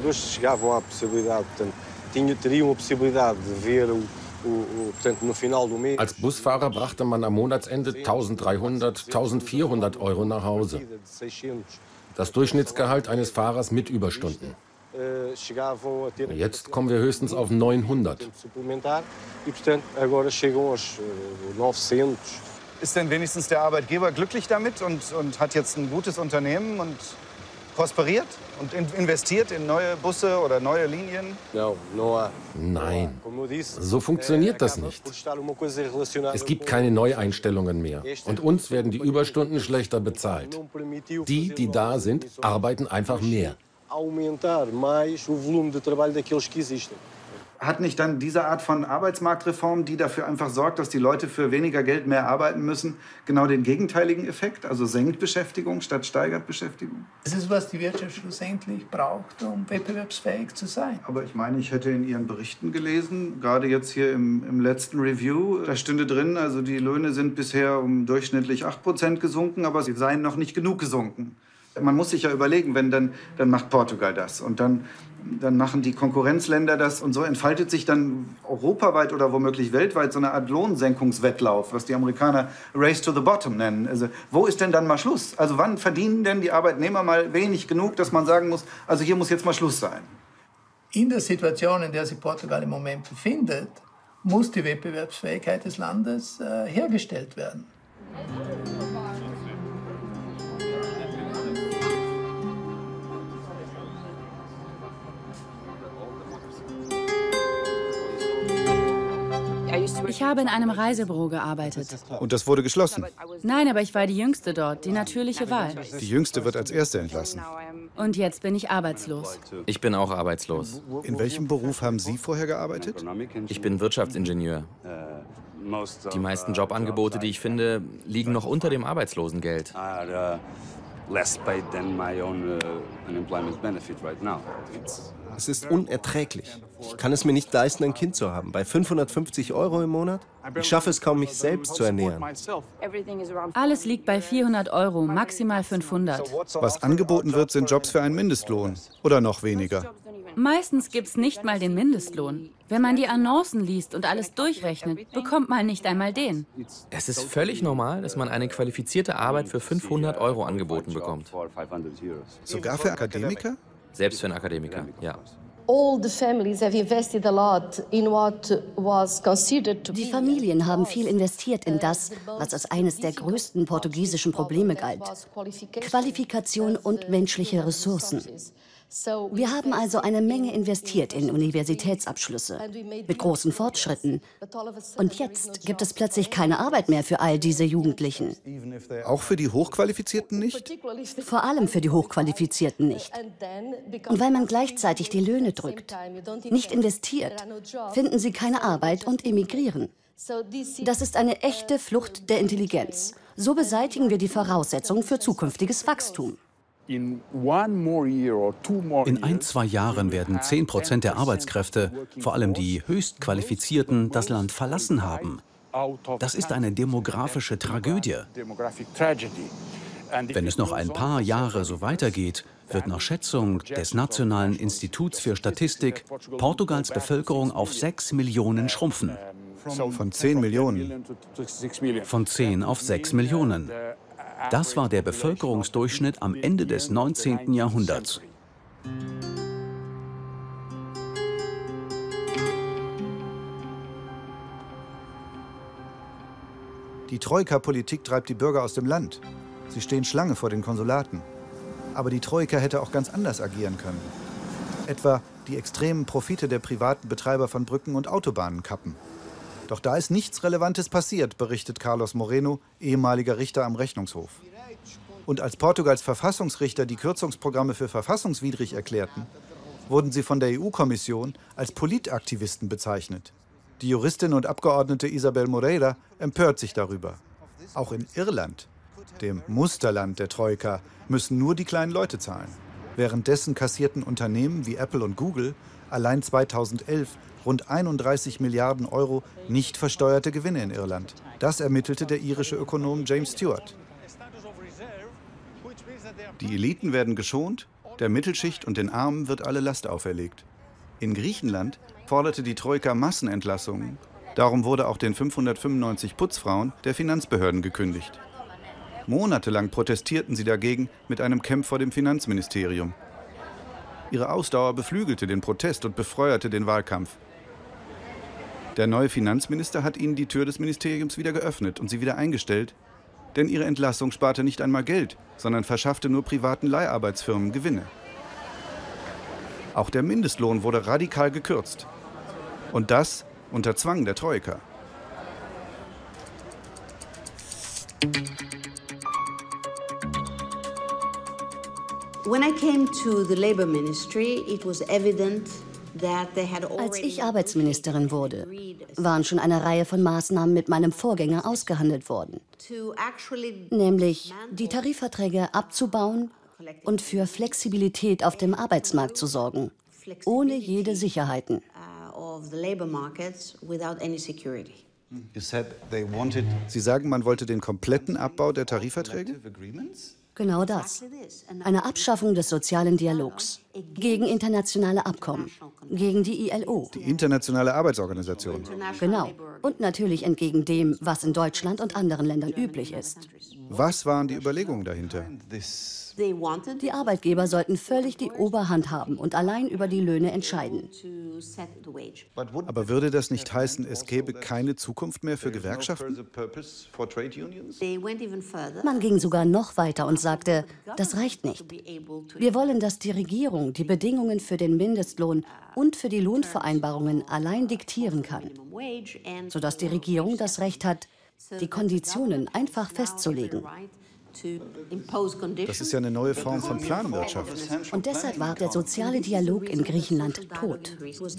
Als Busfahrer brachte man am Monatsende eintausenddreihundert, eintausendvierhundert Euro nach Hause. Das Durchschnittsgehalt eines Fahrers mit Überstunden. Jetzt kommen wir höchstens auf neunhundert. Ist denn wenigstens der Arbeitgeber glücklich damit und, und hat jetzt ein gutes Unternehmen und prosperiert und in, investiert in neue Busse oder neue Linien? Nein, so funktioniert das nicht. Es gibt keine Neueinstellungen mehr. Und uns werden die Überstunden schlechter bezahlt. Die, die da sind, arbeiten einfach mehr. Hat nicht dann diese Art von Arbeitsmarktreform, die dafür einfach sorgt, dass die Leute für weniger Geld mehr arbeiten müssen, genau den gegenteiligen Effekt? Also senkt Beschäftigung statt steigert Beschäftigung? Das ist, was die Wirtschaft schlussendlich braucht, um wettbewerbsfähig zu sein. Aber ich meine, ich hätte in Ihren Berichten gelesen, gerade jetzt hier im, im letzten Review, da stünde drin, also die Löhne sind bisher um durchschnittlich acht Prozent gesunken, aber sie seien noch nicht genug gesunken. Man muss sich ja überlegen, wenn dann, dann macht Portugal das und dann, dann machen die Konkurrenzländer das und so entfaltet sich dann europaweit oder womöglich weltweit so eine Art Lohnsenkungswettlauf, was die Amerikaner Race to the Bottom nennen. Also wo ist denn dann mal Schluss? Also wann verdienen denn die Arbeitnehmer mal wenig genug, dass man sagen muss, also hier muss jetzt mal Schluss sein? In der Situation, in der sich Portugal im Moment befindet, muss die Wettbewerbsfähigkeit des Landes äh, hergestellt werden. Ich habe in einem Reisebüro gearbeitet. Und das wurde geschlossen? Nein, aber ich war die Jüngste dort, die natürliche Wahl. Die Jüngste wird als Erste entlassen. Und jetzt bin ich arbeitslos. Ich bin auch arbeitslos. In welchem Beruf haben Sie vorher gearbeitet? Ich bin Wirtschaftsingenieur. Die meisten Jobangebote, die ich finde, liegen noch unter dem Arbeitslosengeld. Es ist unerträglich. Ich kann es mir nicht leisten, ein Kind zu haben. Bei fünfhundertfünfzig Euro im Monat? Ich schaffe es kaum, mich selbst zu ernähren. Alles liegt bei vierhundert Euro, maximal fünfhundert. Was angeboten wird, sind Jobs für einen Mindestlohn. Oder noch weniger. Meistens gibt's nicht mal den Mindestlohn. Wenn man die Annoncen liest und alles durchrechnet, bekommt man nicht einmal den. Es ist völlig normal, dass man eine qualifizierte Arbeit für fünfhundert Euro angeboten bekommt. Sogar für Akademiker? Selbst für einen Akademiker, ja. Die Familien haben viel investiert in das, was als eines der größten portugiesischen Probleme galt: Qualifikation und menschliche Ressourcen. Wir haben also eine Menge investiert in Universitätsabschlüsse, mit großen Fortschritten. Und jetzt gibt es plötzlich keine Arbeit mehr für all diese Jugendlichen. Auch für die Hochqualifizierten nicht? Vor allem für die Hochqualifizierten nicht. Und weil man gleichzeitig die Löhne drückt, nicht investiert, finden sie keine Arbeit und emigrieren. Das ist eine echte Flucht der Intelligenz. So beseitigen wir die Voraussetzungen für zukünftiges Wachstum. In ein, zwei Jahren werden zehn Prozent der Arbeitskräfte, vor allem die Höchstqualifizierten, das Land verlassen haben. Das ist eine demografische Tragödie. Wenn es noch ein paar Jahre so weitergeht, wird nach Schätzung des Nationalen Instituts für Statistik Portugals Bevölkerung auf sechs Millionen schrumpfen. Von zehn Millionen? Von zehn auf sechs Millionen. Das war der Bevölkerungsdurchschnitt am Ende des neunzehnten Jahrhunderts. Die Troika-Politik treibt die Bürger aus dem Land. Sie stehen Schlange vor den Konsulaten. Aber die Troika hätte auch ganz anders agieren können. Etwa die extremen Profite der privaten Betreiber von Brücken und Autobahnen kappen. Doch da ist nichts Relevantes passiert, berichtet Carlos Moreno, ehemaliger Richter am Rechnungshof. Und als Portugals Verfassungsrichter die Kürzungsprogramme für verfassungswidrig erklärten, wurden sie von der E U-Kommission als Politaktivisten bezeichnet. Die Juristin und Abgeordnete Isabel Moreira empört sich darüber. Auch in Irland, dem Musterland der Troika, müssen nur die kleinen Leute zahlen. Währenddessen kassierten Unternehmen wie Apple und Google allein zweitausendelf rund einunddreißig Milliarden Euro nicht versteuerte Gewinne in Irland. Das ermittelte der irische Ökonom James Stewart. Die Eliten werden geschont, der Mittelschicht und den Armen wird alle Last auferlegt. In Griechenland forderte die Troika Massenentlassungen. Darum wurde auch den fünfhundertfünfundneunzig Putzfrauen der Finanzbehörden gekündigt. Monatelang protestierten sie dagegen mit einem Camp vor dem Finanzministerium. Ihre Ausdauer beflügelte den Protest und befeuerte den Wahlkampf. Der neue Finanzminister hat ihnen die Tür des Ministeriums wieder geöffnet und sie wieder eingestellt, denn ihre Entlassung sparte nicht einmal Geld, sondern verschaffte nur privaten Leiharbeitsfirmen Gewinne. Auch der Mindestlohn wurde radikal gekürzt. Und das unter Zwang der Troika. When I came to the Labour Ministry, it was evident that they had already... Als ich Arbeitsministerin wurde, waren schon eine Reihe von Maßnahmen mit meinem Vorgänger ausgehandelt worden. Nämlich die Tarifverträge abzubauen und für Flexibilität auf dem Arbeitsmarkt zu sorgen, ohne jede Sicherheiten. Sie sagen, man wollte den kompletten Abbau der Tarifverträge? Genau das. Eine Abschaffung des sozialen Dialogs. Gegen internationale Abkommen. Gegen die I L O. Die Internationale Arbeitsorganisation. Genau. Und natürlich entgegen dem, was in Deutschland und anderen Ländern üblich ist. Was waren die Überlegungen dahinter? Die Arbeitgeber sollten völlig die Oberhand haben und allein über die Löhne entscheiden. Aber würde das nicht heißen, es gäbe keine Zukunft mehr für Gewerkschaften? Man ging sogar noch weiter und sagte, das reicht nicht. Wir wollen, dass die Regierung die Bedingungen für den Mindestlohn und für die Lohnvereinbarungen allein diktieren kann, sodass die Regierung das Recht hat, die Konditionen einfach festzulegen. Das ist ja eine neue Form von Planwirtschaft. Und deshalb war der soziale Dialog in Griechenland tot.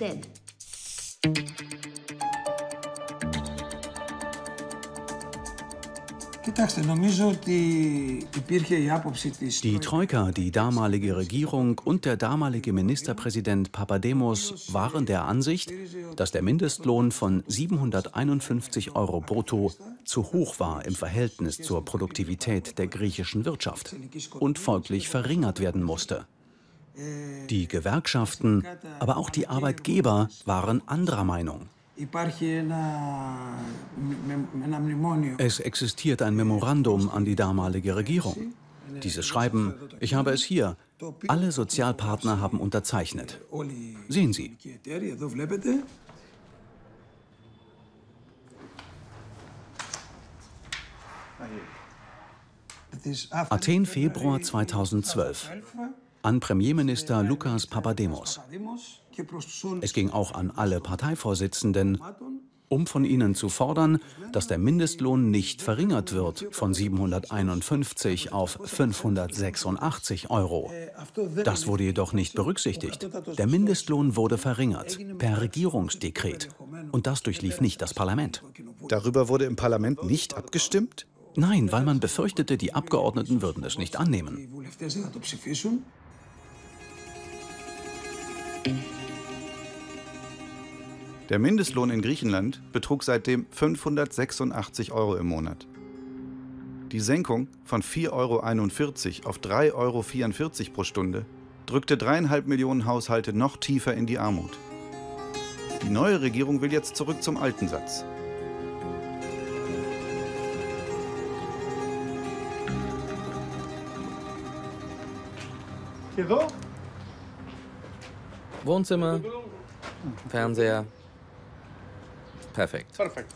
Die Troika, die damalige Regierung und der damalige Ministerpräsident Papademos waren der Ansicht, dass der Mindestlohn von siebenhunderteinundfünfzig Euro brutto zu hoch war im Verhältnis zur Produktivität der griechischen Wirtschaft und folglich verringert werden musste. Die Gewerkschaften, aber auch die Arbeitgeber waren anderer Meinung. Es existiert ein Memorandum an die damalige Regierung. Dieses Schreiben, ich habe es hier, alle Sozialpartner haben unterzeichnet. Sehen Sie. Athen, Februar zweitausendzwölf. An Premierminister Lukas Papademos. Es ging auch an alle Parteivorsitzenden, um von ihnen zu fordern, dass der Mindestlohn nicht verringert wird von siebenhunderteinundfünfzig auf fünfhundertsechsundachtzig Euro. Das wurde jedoch nicht berücksichtigt. Der Mindestlohn wurde verringert, per Regierungsdekret. Und das durchlief nicht das Parlament. Darüber wurde im Parlament nicht abgestimmt? Nein, weil man befürchtete, die Abgeordneten würden es nicht annehmen. Der Mindestlohn in Griechenland betrug seitdem fünfhundertsechsundachtzig Euro im Monat. Die Senkung von vier Euro einundvierzig auf drei Euro vierundvierzig pro Stunde drückte dreieinhalb Millionen Haushalte noch tiefer in die Armut. Die neue Regierung will jetzt zurück zum alten Satz. Wohnzimmer, Fernseher. Perfekt. Perfekt.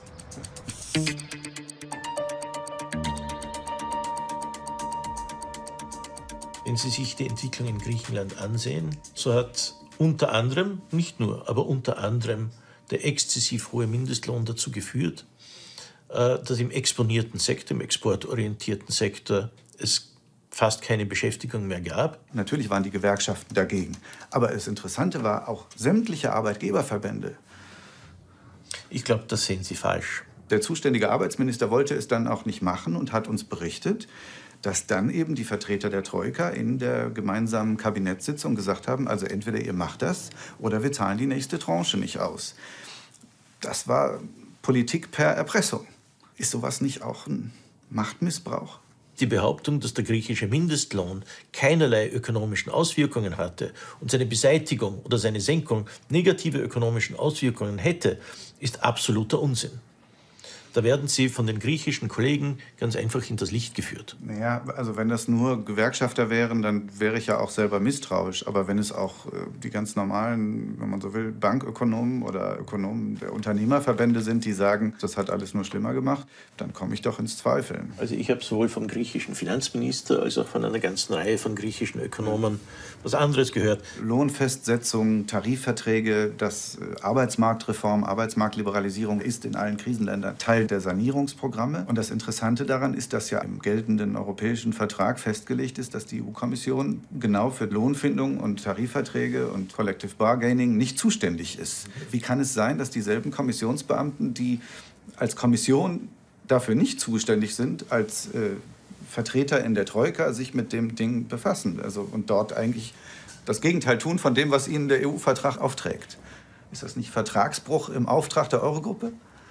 Wenn Sie sich die Entwicklung in Griechenland ansehen, so hat unter anderem, nicht nur, aber unter anderem der exzessiv hohe Mindestlohn dazu geführt, dass im exponierten Sektor, im exportorientierten Sektor, es fast keine Beschäftigung mehr gab. Natürlich waren die Gewerkschaften dagegen. Aber das Interessante war, auch sämtliche Arbeitgeberverbände Ich glaube, das sehen Sie falsch. Der zuständige Arbeitsminister wollte es dann auch nicht machen und hat uns berichtet, dass dann eben die Vertreter der Troika in der gemeinsamen Kabinettssitzung gesagt haben, also entweder ihr macht das oder wir zahlen die nächste Tranche nicht aus. Das war Politik per Erpressung. Ist sowas nicht auch ein Machtmissbrauch? Die Behauptung, dass der griechische Mindestlohn keinerlei ökonomischen Auswirkungen hatte und seine Beseitigung oder seine Senkung negative ökonomische Auswirkungen hätte, ist absoluter Unsinn. Da werden Sie von den griechischen Kollegen ganz einfach hinters Licht geführt. Naja, also wenn das nur Gewerkschafter wären, dann wäre ich ja auch selber misstrauisch. Aber wenn es auch äh, die ganz normalen, wenn man so will, Bankökonomen oder Ökonomen der Unternehmerverbände sind, die sagen, das hat alles nur schlimmer gemacht, dann komme ich doch ins Zweifeln. Also ich habe sowohl vom griechischen Finanzminister als auch von einer ganzen Reihe von griechischen Ökonomen was anderes gehört. Lohnfestsetzung, Tarifverträge, das äh, Arbeitsmarktreform, Arbeitsmarktliberalisierung ist in allen Krisenländern Teil der Sanierungsprogramme. Und das Interessante daran ist, dass ja im geltenden europäischen Vertrag festgelegt ist, dass die E U-Kommission genau für Lohnfindung und Tarifverträge und Collective Bargaining nicht zuständig ist. Wie kann es sein, dass dieselben Kommissionsbeamten, die als Kommission dafür nicht zuständig sind, als äh, Vertreter in der Troika sich mit dem Ding befassen, also und dort eigentlich das Gegenteil tun von dem, was ihnen der E U-Vertrag aufträgt? Ist das nicht Vertragsbruch im Auftrag der Eurogruppe?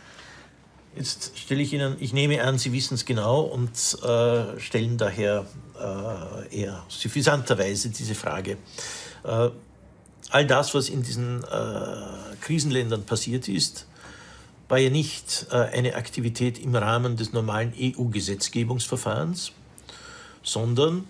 Jetzt stelle ich Ihnen, ich nehme an, Sie wissen es genau und äh, stellen daher äh, eher suffisanterweise diese Frage. Äh, all das, was in diesen äh, Krisenländern passiert ist, war ja nicht äh, eine Aktivität im Rahmen des normalen E U-Gesetzgebungsverfahrens, sondern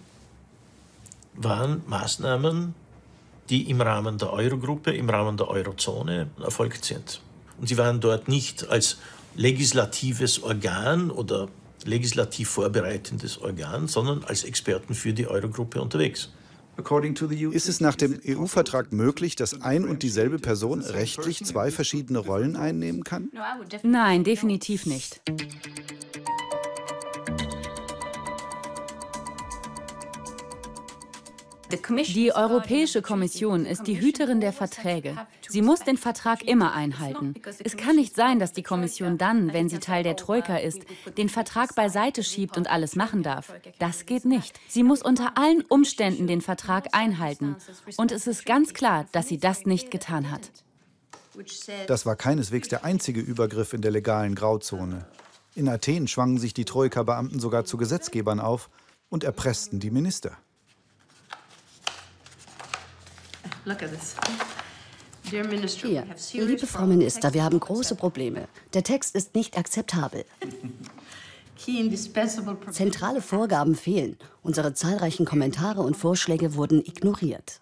waren Maßnahmen, die im Rahmen der Eurogruppe, im Rahmen der Eurozone erfolgt sind. Und sie waren dort nicht als legislatives Organ oder legislativ vorbereitendes Organ, sondern als Experten für die Eurogruppe unterwegs. Ist es nach dem E U-Vertrag möglich, dass ein und dieselbe Person rechtlich zwei verschiedene Rollen einnehmen kann? Nein, definitiv nicht. Die Europäische Kommission ist die Hüterin der Verträge. Sie muss den Vertrag immer einhalten. Es kann nicht sein, dass die Kommission dann, wenn sie Teil der Troika ist, den Vertrag beiseite schiebt und alles machen darf. Das geht nicht. Sie muss unter allen Umständen den Vertrag einhalten. Und es ist ganz klar, dass sie das nicht getan hat. Das war keineswegs der einzige Übergriff in der legalen Grauzone. In Athen schwangen sich die Troika-Beamten sogar zu Gesetzgebern auf und erpressten die Minister. Hier, liebe Frau Minister, wir haben große Probleme. Der Text ist nicht akzeptabel. Zentrale Vorgaben fehlen. Unsere zahlreichen Kommentare und Vorschläge wurden ignoriert.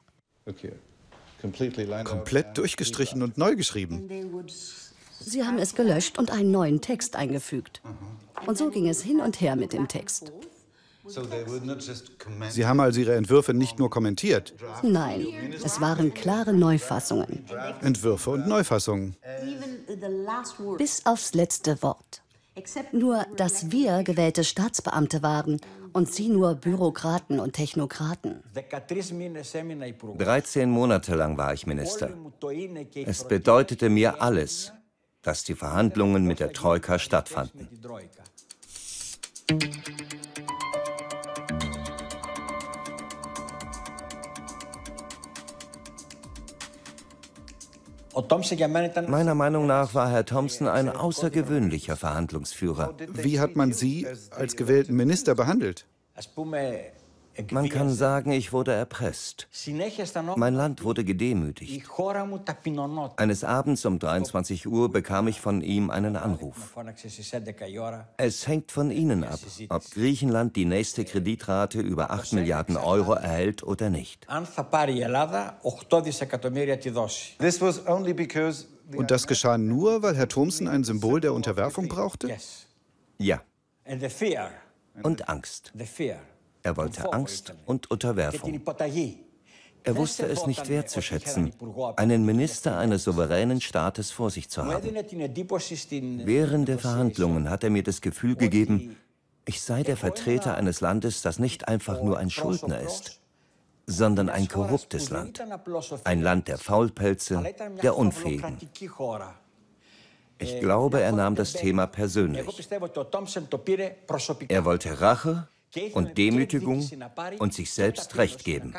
Komplett durchgestrichen und neu geschrieben. Sie haben es gelöscht und einen neuen Text eingefügt. Und so ging es hin und her mit dem Text. Sie haben also Ihre Entwürfe nicht nur kommentiert? Nein, es waren klare Neufassungen. Entwürfe und Neufassungen. Bis aufs letzte Wort. Nur, dass wir gewählte Staatsbeamte waren und Sie nur Bürokraten und Technokraten. dreizehn Monate lang war ich Minister. Es bedeutete mir alles, dass die Verhandlungen mit der Troika stattfanden. Meiner Meinung nach war Herr Thompson ein außergewöhnlicher Verhandlungsführer. Wie hat man Sie als gewählten Minister behandelt? Man kann sagen, ich wurde erpresst. Mein Land wurde gedemütigt. Eines Abends um dreiundzwanzig Uhr bekam ich von ihm einen Anruf. Es hängt von Ihnen ab, ob Griechenland die nächste Kreditrate über acht Milliarden Euro erhält oder nicht. Und das geschah nur, weil Herr Thompson ein Symbol der Unterwerfung brauchte? Ja. Und Angst. Er wollte Angst und Unterwerfung. Er wusste es nicht wertzuschätzen, einen Minister eines souveränen Staates vor sich zu haben. Während der Verhandlungen hat er mir das Gefühl gegeben, ich sei der Vertreter eines Landes, das nicht einfach nur ein Schuldner ist, sondern ein korruptes Land. Ein Land der Faulpelze, der Unfähigen. Ich glaube, er nahm das Thema persönlich. Er wollte Rache und Demütigung und sich selbst Recht geben.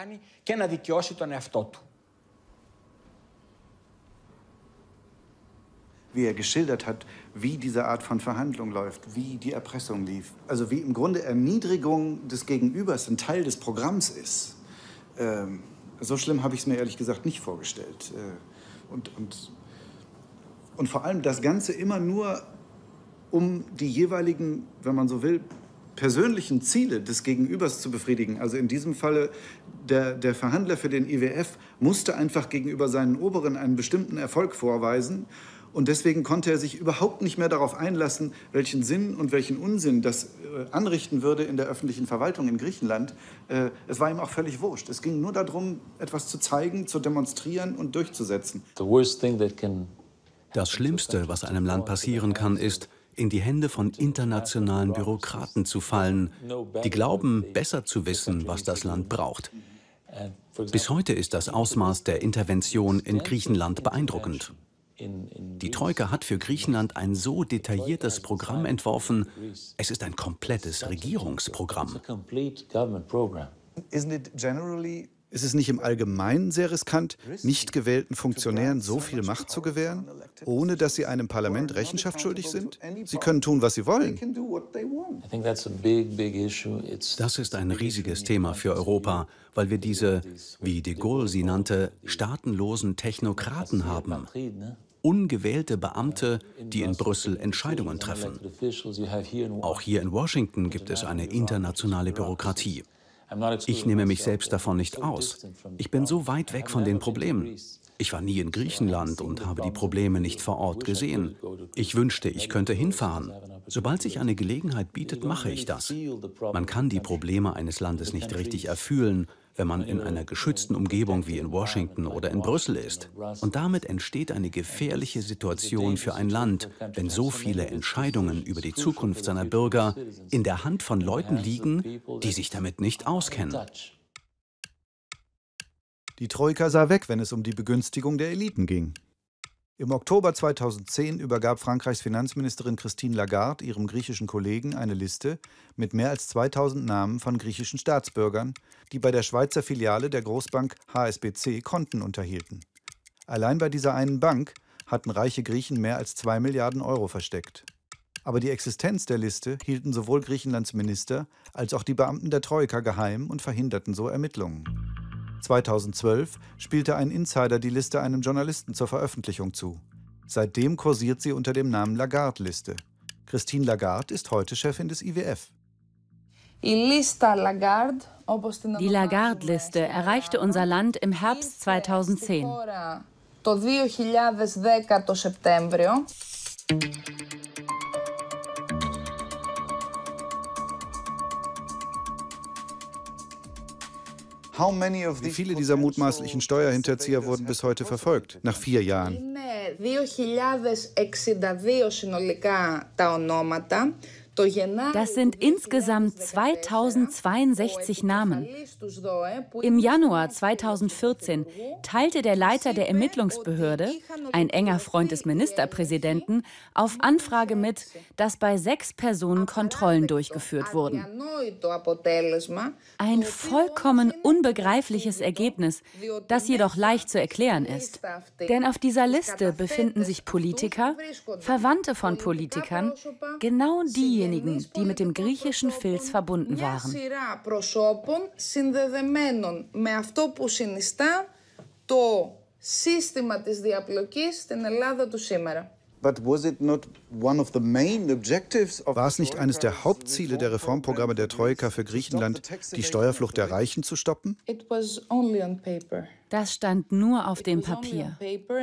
Wie er geschildert hat, wie diese Art von Verhandlung läuft, wie die Erpressung lief. Also wie im Grunde Erniedrigung des Gegenübers ein Teil des Programms ist. Ähm, so schlimm habe ich es mir ehrlich gesagt nicht vorgestellt. Äh, und, und, und vor allem das Ganze immer nur, um die jeweiligen, wenn man so will, persönlichen Ziele des Gegenübers zu befriedigen. Also in diesem Falle, der, der Verhandler für den I W F musste einfach gegenüber seinen Oberen einen bestimmten Erfolg vorweisen. Und deswegen konnte er sich überhaupt nicht mehr darauf einlassen, welchen Sinn und welchen Unsinn das äh, anrichten würde in der öffentlichen Verwaltung in Griechenland. Äh, es war ihm auch völlig wurscht. Es ging nur darum, etwas zu zeigen, zu demonstrieren und durchzusetzen. Das Schlimmste, was einem Land passieren kann, ist, in die Hände von internationalen Bürokraten zu fallen, die glauben, besser zu wissen, was das Land braucht. Bis heute ist das Ausmaß der Intervention in Griechenland beeindruckend. Die Troika hat für Griechenland ein so detailliertes Programm entworfen, es ist ein komplettes Regierungsprogramm. Ist es nicht im Allgemeinen sehr riskant, nicht gewählten Funktionären so viel Macht zu gewähren, ohne dass sie einem Parlament Rechenschaft schuldig sind? Sie können tun, was sie wollen. Das ist ein riesiges Thema für Europa, weil wir diese, wie de Gaulle sie nannte, staatenlosen Technokraten haben. Ungewählte Beamte, die in Brüssel Entscheidungen treffen. Auch hier in Washington gibt es eine internationale Bürokratie. Ich nehme mich selbst davon nicht aus. Ich bin so weit weg von den Problemen. Ich war nie in Griechenland und habe die Probleme nicht vor Ort gesehen. Ich wünschte, ich könnte hinfahren. Sobald sich eine Gelegenheit bietet, mache ich das. Man kann die Probleme eines Landes nicht richtig erfühlen, wenn man in einer geschützten Umgebung wie in Washington oder in Brüssel ist. Und damit entsteht eine gefährliche Situation für ein Land, wenn so viele Entscheidungen über die Zukunft seiner Bürger in der Hand von Leuten liegen, die sich damit nicht auskennen. Die Troika sah weg, wenn es um die Begünstigung der Eliten ging. Im Oktober zweitausendzehn übergab Frankreichs Finanzministerin Christine Lagarde ihrem griechischen Kollegen eine Liste mit mehr als zweitausend Namen von griechischen Staatsbürgern, die bei der Schweizer Filiale der Großbank H S B C Konten unterhielten. Allein bei dieser einen Bank hatten reiche Griechen mehr als zwei Milliarden Euro versteckt. Aber die Existenz der Liste hielten sowohl Griechenlands Minister als auch die Beamten der Troika geheim und verhinderten so Ermittlungen. zweitausendzwölf spielte ein Insider die Liste einem Journalisten zur Veröffentlichung zu. Seitdem kursiert sie unter dem Namen Lagarde-Liste. Christine Lagarde ist heute Chefin des I W F. Die Lagarde-Liste erreichte unser Land im Herbst zweitausendzehn. Wie viele dieser mutmaßlichen Steuerhinterzieher wurden bis heute verfolgt, nach vier Jahren? Das sind insgesamt zweitausendzweiundsechzig Namen. Im Januar zweitausendvierzehn teilte der Leiter der Ermittlungsbehörde, ein enger Freund des Ministerpräsidenten, auf Anfrage mit, dass bei sechs Personen Kontrollen durchgeführt wurden. Ein vollkommen unbegreifliches Ergebnis, das jedoch leicht zu erklären ist. Denn auf dieser Liste befinden sich Politiker, Verwandte von Politikern, genau diejenigen, die mit dem griechischen Filz verbunden waren. War es nicht eines der Hauptziele der Reformprogramme der Troika für Griechenland, die Steuerflucht der Reichen zu stoppen? Das stand nur auf dem Papier.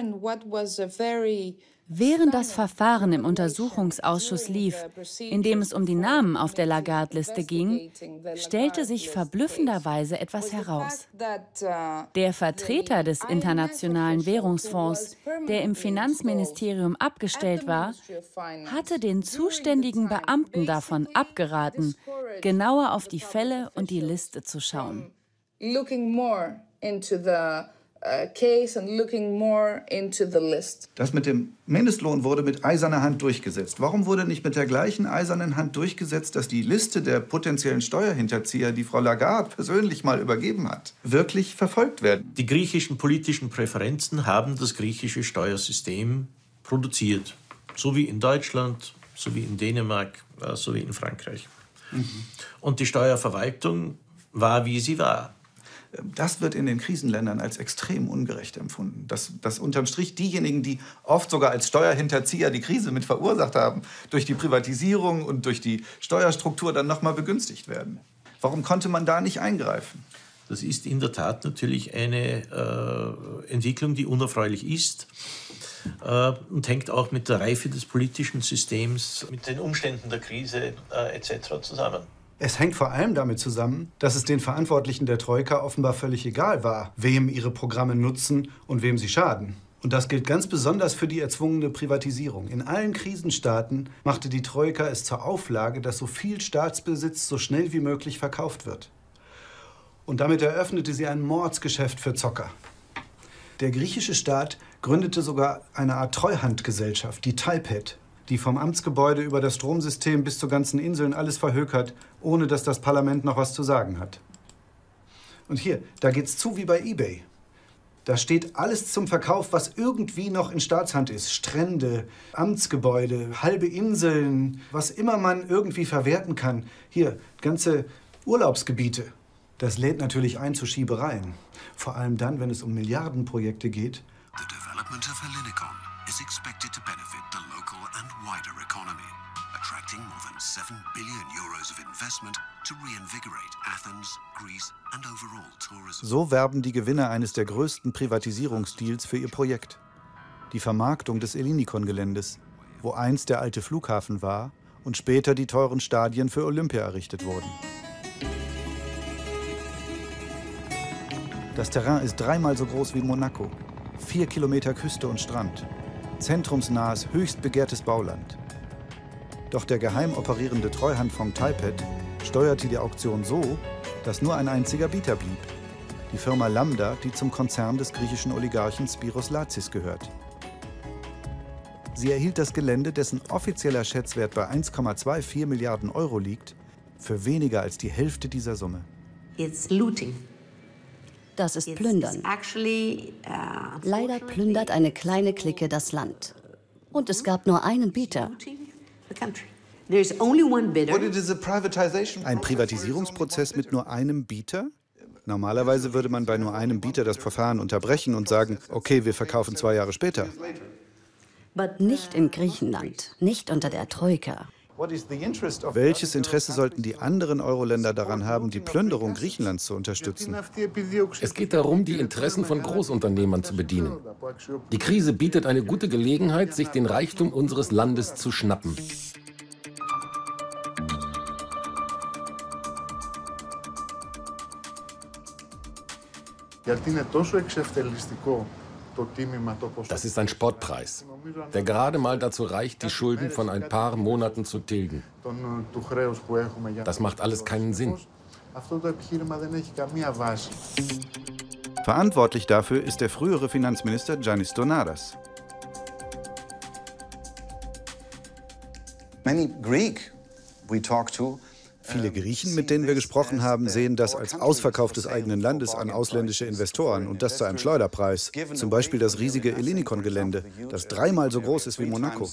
Während das Verfahren im Untersuchungsausschuss lief, in dem es um die Namen auf der Lagarde-Liste ging, stellte sich verblüffenderweise etwas heraus. Der Vertreter des Internationalen Währungsfonds, der im Finanzministerium abgestellt war, hatte den zuständigen Beamten davon abgeraten, genauer auf die Fälle und die Liste zu schauen. Looking more into the Das mit dem Mindestlohn wurde mit eiserner Hand durchgesetzt. Warum wurde nicht mit der gleichen eisernen Hand durchgesetzt, dass die Liste der potenziellen Steuerhinterzieher, die Frau Lagarde persönlich mal übergeben hat, wirklich verfolgt werden? Die griechischen politischen Präferenzen haben das griechische Steuersystem produziert. So wie in Deutschland, so wie in Dänemark, so wie in Frankreich. Mhm. Und die Steuerverwaltung war, wie sie war. Das wird in den Krisenländern als extrem ungerecht empfunden. Dass, dass unterm Strich diejenigen, die oft sogar als Steuerhinterzieher die Krise mit verursacht haben, durch die Privatisierung und durch die Steuerstruktur dann noch mal begünstigt werden. Warum konnte man da nicht eingreifen? Das ist in der Tat natürlich eine äh, Entwicklung, die unerfreulich ist äh, und hängt auch mit der Reife des politischen Systems, mit den Umständen der Krise äh, et cetera zusammen. Es hängt vor allem damit zusammen, dass es den Verantwortlichen der Troika offenbar völlig egal war, wem ihre Programme nutzen und wem sie schaden. Und das gilt ganz besonders für die erzwungene Privatisierung. In allen Krisenstaaten machte die Troika es zur Auflage, dass so viel Staatsbesitz so schnell wie möglich verkauft wird. Und damit eröffnete sie ein Mordsgeschäft für Zocker. Der griechische Staat gründete sogar eine Art Treuhandgesellschaft, die Taipet, die vom Amtsgebäude über das Stromsystem bis zu ganzen Inseln alles verhökert, ohne dass das Parlament noch was zu sagen hat. Und hier, da geht's zu wie bei eBay. Da steht alles zum Verkauf, was irgendwie noch in Staatshand ist. Strände, Amtsgebäude, halbe Inseln, was immer man irgendwie verwerten kann. Hier, ganze Urlaubsgebiete. Das lädt natürlich ein zu Schiebereien. Vor allem dann, wenn es um Milliardenprojekte geht. The development of Hellinikon is expected to benefit the local and wider economy, attracting more than seven billion euros of investment to reinvigorate Athens, Greece and overall tourism. So werben die Gewinner eines der größten Privatisierungsdeals für ihr Projekt. Die Vermarktung des Ellinikon-Geländes, wo einst der alte Flughafen war und später die teuren Stadien für Olympia errichtet wurden. Das Terrain ist dreimal so groß wie Monaco. Vier Kilometer Küste und Strand. Zentrumsnahes, höchst begehrtes Bauland. Doch der geheim operierende Treuhandfonds Taipet steuerte die Auktion so, dass nur ein einziger Bieter blieb. Die Firma Lambda, die zum Konzern des griechischen Oligarchen Spyros Latsis gehört. Sie erhielt das Gelände, dessen offizieller Schätzwert bei eins Komma vierundzwanzig Milliarden Euro liegt, für weniger als die Hälfte dieser Summe. It's looting. Das ist Plündern. Leider plündert eine kleine Clique das Land. Und es gab nur einen Bieter. Ein Privatisierungsprozess mit nur einem Bieter? Normalerweise würde man bei nur einem Bieter das Verfahren unterbrechen und sagen, okay, wir verkaufen zwei Jahre später. Nicht in Griechenland, nicht unter der Troika. Welches Interesse sollten die anderen Euro-Länder daran haben, die Plünderung Griechenlands zu unterstützen? Es geht darum, die Interessen von Großunternehmern zu bedienen. Die Krise bietet eine gute Gelegenheit, sich den Reichtum unseres Landes zu schnappen. Das ist ein Spottpreis, der gerade mal dazu reicht, die Schulden von ein paar Monaten zu tilgen. Das macht alles keinen Sinn. Verantwortlich dafür ist der frühere Finanzminister Giannis Donaras. Many Greek we talk to Viele Griechen, mit denen wir gesprochen haben, sehen das als Ausverkauf des eigenen Landes an ausländische Investoren und das zu einem Schleuderpreis. Zum Beispiel das riesige Ellinikon-Gelände, das dreimal so groß ist wie Monaco.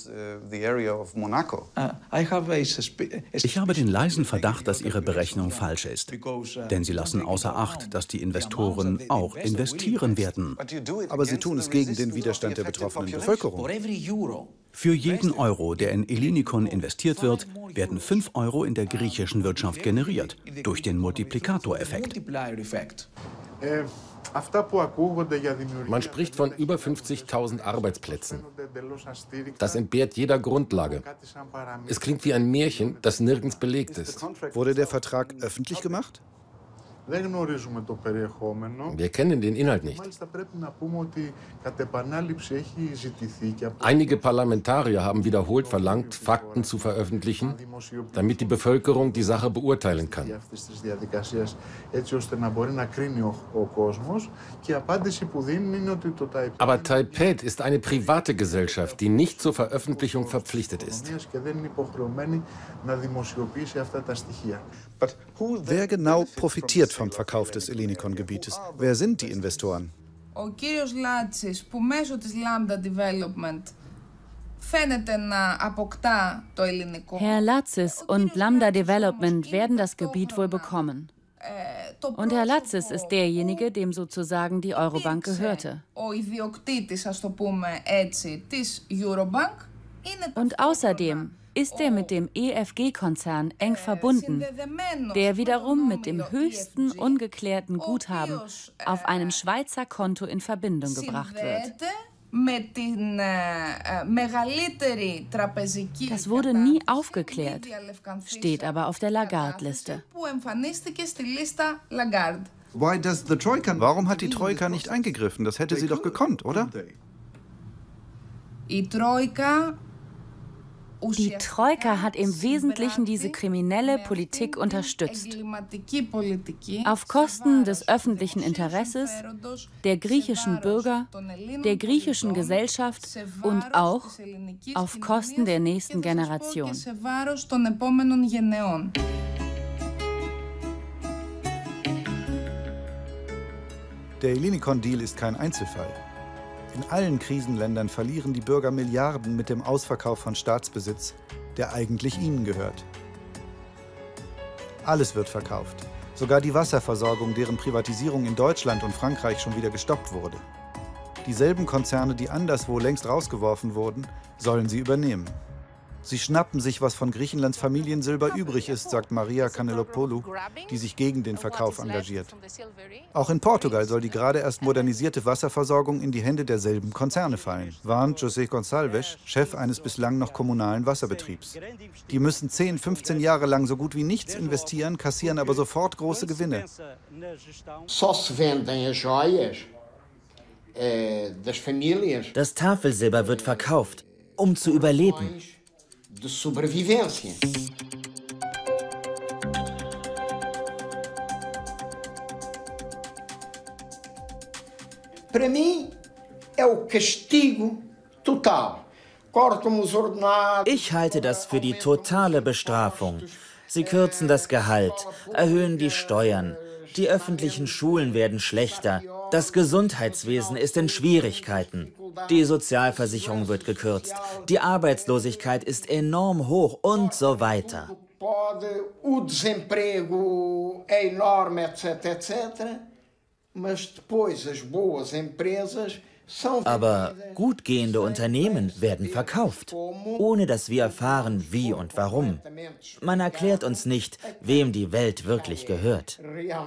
Ich habe den leisen Verdacht, dass Ihre Berechnung falsch ist. Denn Sie lassen außer Acht, dass die Investoren auch investieren werden. Aber sie tun es gegen den Widerstand der betroffenen Bevölkerung. Für jeden Euro, der in Ellinikon investiert wird, werden fünf Euro in der griechischen Wirtschaft generiert, durch den Multiplikatoreffekt. Man spricht von über fünfzigtausend Arbeitsplätzen. Das entbehrt jeder Grundlage. Es klingt wie ein Märchen, das nirgends belegt ist. Wurde der Vertrag öffentlich gemacht? Wir kennen den Inhalt nicht. Einige Parlamentarier haben wiederholt verlangt, Fakten zu veröffentlichen, damit die Bevölkerung die Sache beurteilen kann. Aber Taipei ist eine private Gesellschaft, die nicht zur Veröffentlichung verpflichtet ist. Wer genau profitiert vom Verkauf des Ellinikon-Gebietes? Wer sind die Investoren? Ο κύριος Λάτσης, που μέσω της Lambda Development φαίνεται να αποκτά το ελληνικό. Herr Latzis und Lambda Development werden das Gebiet wohl bekommen. Und Herr Latzis ist derjenige, dem sozusagen die Eurobank gehörte. Ο ιδιοκτήτης, ας το πούμε έτσι, της Eurobank. Und außerdem ist er mit dem E F G-Konzern eng verbunden, der wiederum mit dem höchsten ungeklärten Guthaben auf einem Schweizer Konto in Verbindung gebracht wird. Das wurde nie aufgeklärt, steht aber auf der Lagarde-Liste. Warum hat die Troika nicht eingegriffen? Das hätte sie doch gekonnt, oder? Die Troika Die Troika hat im Wesentlichen diese kriminelle Politik unterstützt. Auf Kosten des öffentlichen Interesses, der griechischen Bürger, der griechischen Gesellschaft und auch auf Kosten der nächsten Generation. Der Ellinikon-Deal ist kein Einzelfall. In allen Krisenländern verlieren die Bürger Milliarden mit dem Ausverkauf von Staatsbesitz, der eigentlich ihnen gehört. Alles wird verkauft, sogar die Wasserversorgung, deren Privatisierung in Deutschland und Frankreich schon wieder gestoppt wurde. Dieselben Konzerne, die anderswo längst rausgeworfen wurden, sollen sie übernehmen. Sie schnappen sich, was von Griechenlands Familiensilber übrig ist, sagt Maria Kanelopoulou, die sich gegen den Verkauf engagiert. Auch in Portugal soll die gerade erst modernisierte Wasserversorgung in die Hände derselben Konzerne fallen, warnt José Gonçalves, Chef eines bislang noch kommunalen Wasserbetriebs. Die müssen zehn, fünfzehn Jahre lang so gut wie nichts investieren, kassieren aber sofort große Gewinne. Das Tafelsilber wird verkauft, um zu überleben. De sobrevivência. Para mim é o castigo total. Cortam os ordenados. Ich halte das für die totale Bestrafung. Sie kürzen das Gehalt, erhöhen die Steuern. Die öffentlichen Schulen werden schlechter. Das Gesundheitswesen ist in Schwierigkeiten. Die Sozialversicherung wird gekürzt. Die Arbeitslosigkeit ist enorm hoch und so weiter. O desemprego é enorme, et cetera, et cetera. Mas depois as boas empresas são. Aber gut gehende Unternehmen werden verkauft, ohne dass wir erfahren, wie und warum. Man erklärt uns nicht, wem die Welt wirklich gehört.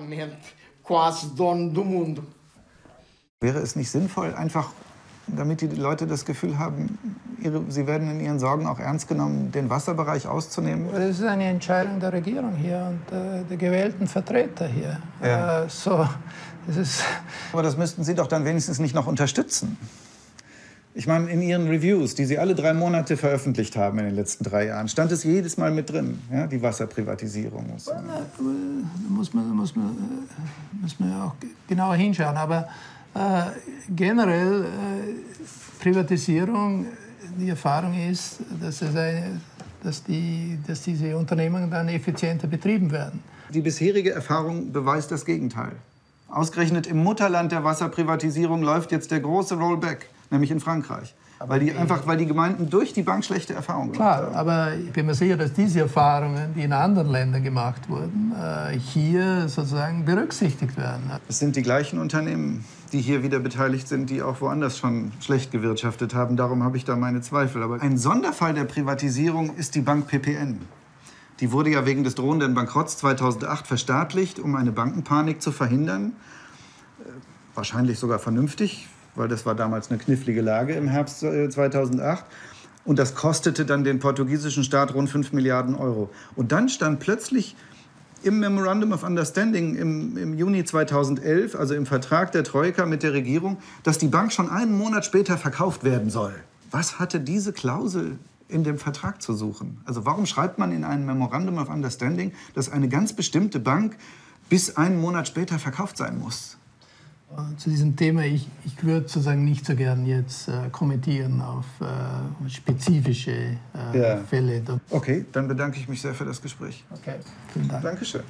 Wäre es nicht sinnvoll, einfach, damit die Leute das Gefühl haben, ihre, sie werden in ihren Sorgen auch ernst genommen, den Wasserbereich auszunehmen? Das ist eine Entscheidung der Regierung hier und äh, der gewählten Vertreter hier. Ja. Äh, so, das ist Aber das müssten Sie doch dann wenigstens nicht noch unterstützen. Ich meine, in Ihren Reviews, die Sie alle drei Monate veröffentlicht haben in den letzten drei Jahren, stand es jedes Mal mit drin, ja, die Wasserprivatisierung. Da muss man, muss man, muss man auch genauer hinschauen. Aber äh, generell äh, Privatisierung, die Erfahrung ist, dass, es eine, dass, die, dass diese Unternehmen dann effizienter betrieben werden. Die bisherige Erfahrung beweist das Gegenteil. Ausgerechnet im Mutterland der Wasserprivatisierung läuft jetzt der große Rollback, nämlich in Frankreich. Weil die, einfach, weil die Gemeinden durch die Bank schlechte Erfahrungen gemacht haben. Klar, aber ich bin mir sicher, dass diese Erfahrungen, die in anderen Ländern gemacht wurden, hier sozusagen berücksichtigt werden. Es sind die gleichen Unternehmen, die hier wieder beteiligt sind, die auch woanders schon schlecht gewirtschaftet haben. Darum habe ich da meine Zweifel. Aber ein Sonderfall der Privatisierung ist die Bank P P N. Die wurde ja wegen des drohenden Bankrotts zweitausendacht verstaatlicht, um eine Bankenpanik zu verhindern. Wahrscheinlich sogar vernünftig, weil das war damals eine knifflige Lage im Herbst zweitausendacht. Und das kostete dann den portugiesischen Staat rund fünf Milliarden Euro. Und dann stand plötzlich Im Memorandum of Understanding im, im Juni zweitausendelf, also im Vertrag der Troika mit der Regierung, dass die Bank schon einen Monat später verkauft werden soll. Was hatte diese Klausel in dem Vertrag zu suchen? Also warum schreibt man in einem Memorandum of Understanding, dass eine ganz bestimmte Bank bis einen Monat später verkauft sein muss? Zu diesem Thema, ich, ich würde sozusagen nicht so gern jetzt äh, kommentieren auf äh, spezifische äh, ja. Fälle. Okay, dann bedanke ich mich sehr für das Gespräch. Okay, vielen Dank. Dankeschön.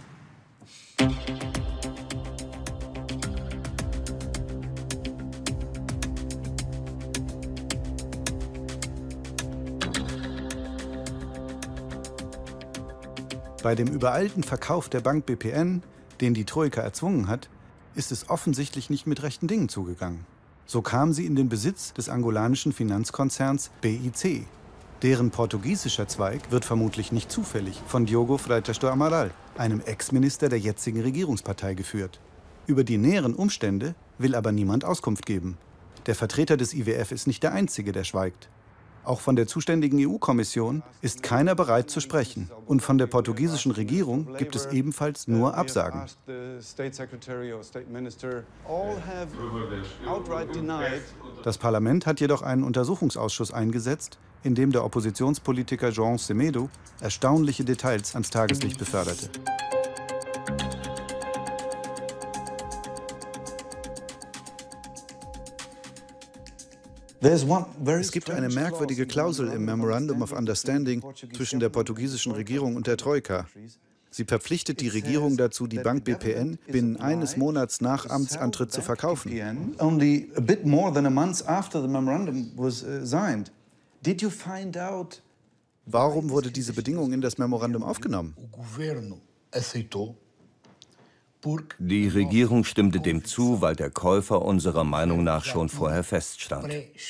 Bei dem übereilten Verkauf der Bank B P N, den die Troika erzwungen hat, ist es offensichtlich nicht mit rechten Dingen zugegangen. So kam sie in den Besitz des angolanischen Finanzkonzerns B I C. Deren portugiesischer Zweig wird vermutlich nicht zufällig von Diogo Freitas do Amaral, einem Ex-Minister der jetzigen Regierungspartei, geführt. Über die näheren Umstände will aber niemand Auskunft geben. Der Vertreter des I W F ist nicht der Einzige, der schweigt. Auch von der zuständigen E U-Kommission ist keiner bereit zu sprechen. Und von der portugiesischen Regierung gibt es ebenfalls nur Absagen. Das Parlament hat jedoch einen Untersuchungsausschuss eingesetzt, in dem der Oppositionspolitiker João Semedo erstaunliche Details ans Tageslicht beförderte. Es gibt eine merkwürdige Klausel im Memorandum of Understanding zwischen der portugiesischen Regierung und der Troika. Sie verpflichtet die Regierung dazu, die Bank B P N binnen eines Monats nach Amtsantritt zu verkaufen. Warum wurde diese Bedingung in das Memorandum aufgenommen? Die Regierung stimmte dem zu, weil der Käufer unserer Meinung nach schon vorher feststand.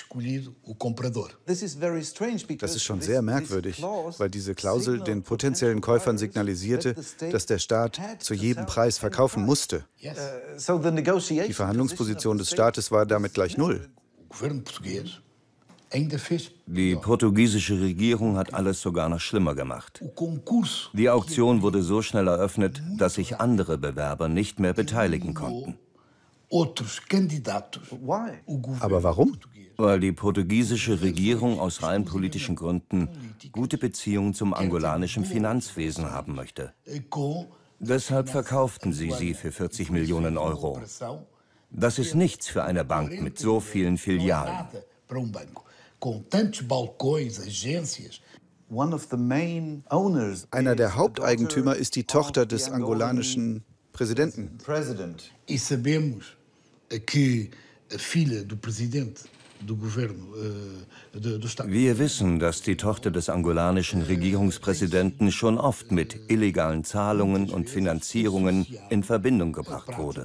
Das ist schon sehr merkwürdig, weil diese Klausel den potenziellen Käufern signalisierte, dass der Staat zu jedem Preis verkaufen musste. Die Verhandlungsposition des Staates war damit gleich null. Die portugiesische Regierung hat alles sogar noch schlimmer gemacht. Die Auktion wurde so schnell eröffnet, dass sich andere Bewerber nicht mehr beteiligen konnten. Aber warum? Weil die portugiesische Regierung aus rein politischen Gründen gute Beziehungen zum angolanischen Finanzwesen haben möchte. Deshalb verkauften sie sie für vierzig Millionen Euro. Das ist nichts für eine Bank mit so vielen Filialen. Einer der Haupteigentümer ist die Tochter des angolanischen Präsidenten. Wir wissen, dass die Tochter des angolanischen Regierungspräsidenten schon oft mit illegalen Zahlungen und Finanzierungen in Verbindung gebracht wurde.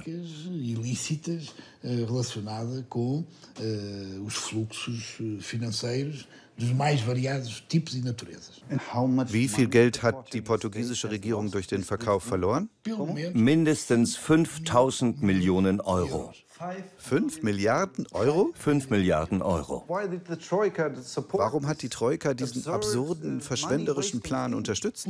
Wie viel Geld hat die portugiesische Regierung durch den Verkauf verloren? Mindestens fünftausend Millionen Euro. Fünf Milliarden Euro? Fünf Milliarden Euro. Warum hat die Troika diesen absurden, verschwenderischen Plan unterstützt?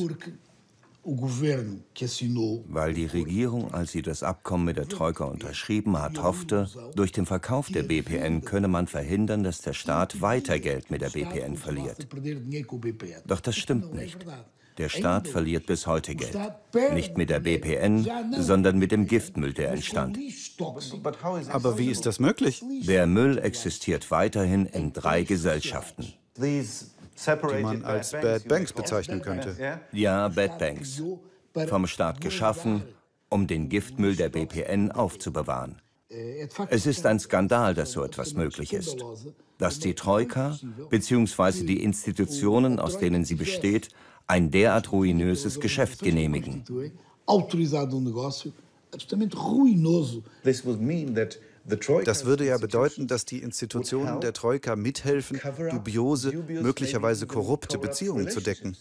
Weil die Regierung, als sie das Abkommen mit der Troika unterschrieben hat, hoffte, durch den Verkauf der B P N könne man verhindern, dass der Staat weiter Geld mit der B P N verliert. Doch das stimmt nicht. Der Staat verliert bis heute Geld. Nicht mit der B P N, sondern mit dem Giftmüll, der entstand. Aber wie ist das möglich? Der Müll existiert weiterhin in drei Gesellschaften. Die man als Bad Banks bezeichnen könnte. Ja, Bad Banks. Vom Staat geschaffen, um den Giftmüll der B P N aufzubewahren. Es ist ein Skandal, dass so etwas möglich ist. Dass die Troika bzw. die Institutionen, aus denen sie besteht, ein derart ruinöses Geschäft genehmigen. Das würde ja bedeuten, dass die Institutionen der Troika mithelfen, dubiose, möglicherweise korrupte Beziehungen zu decken.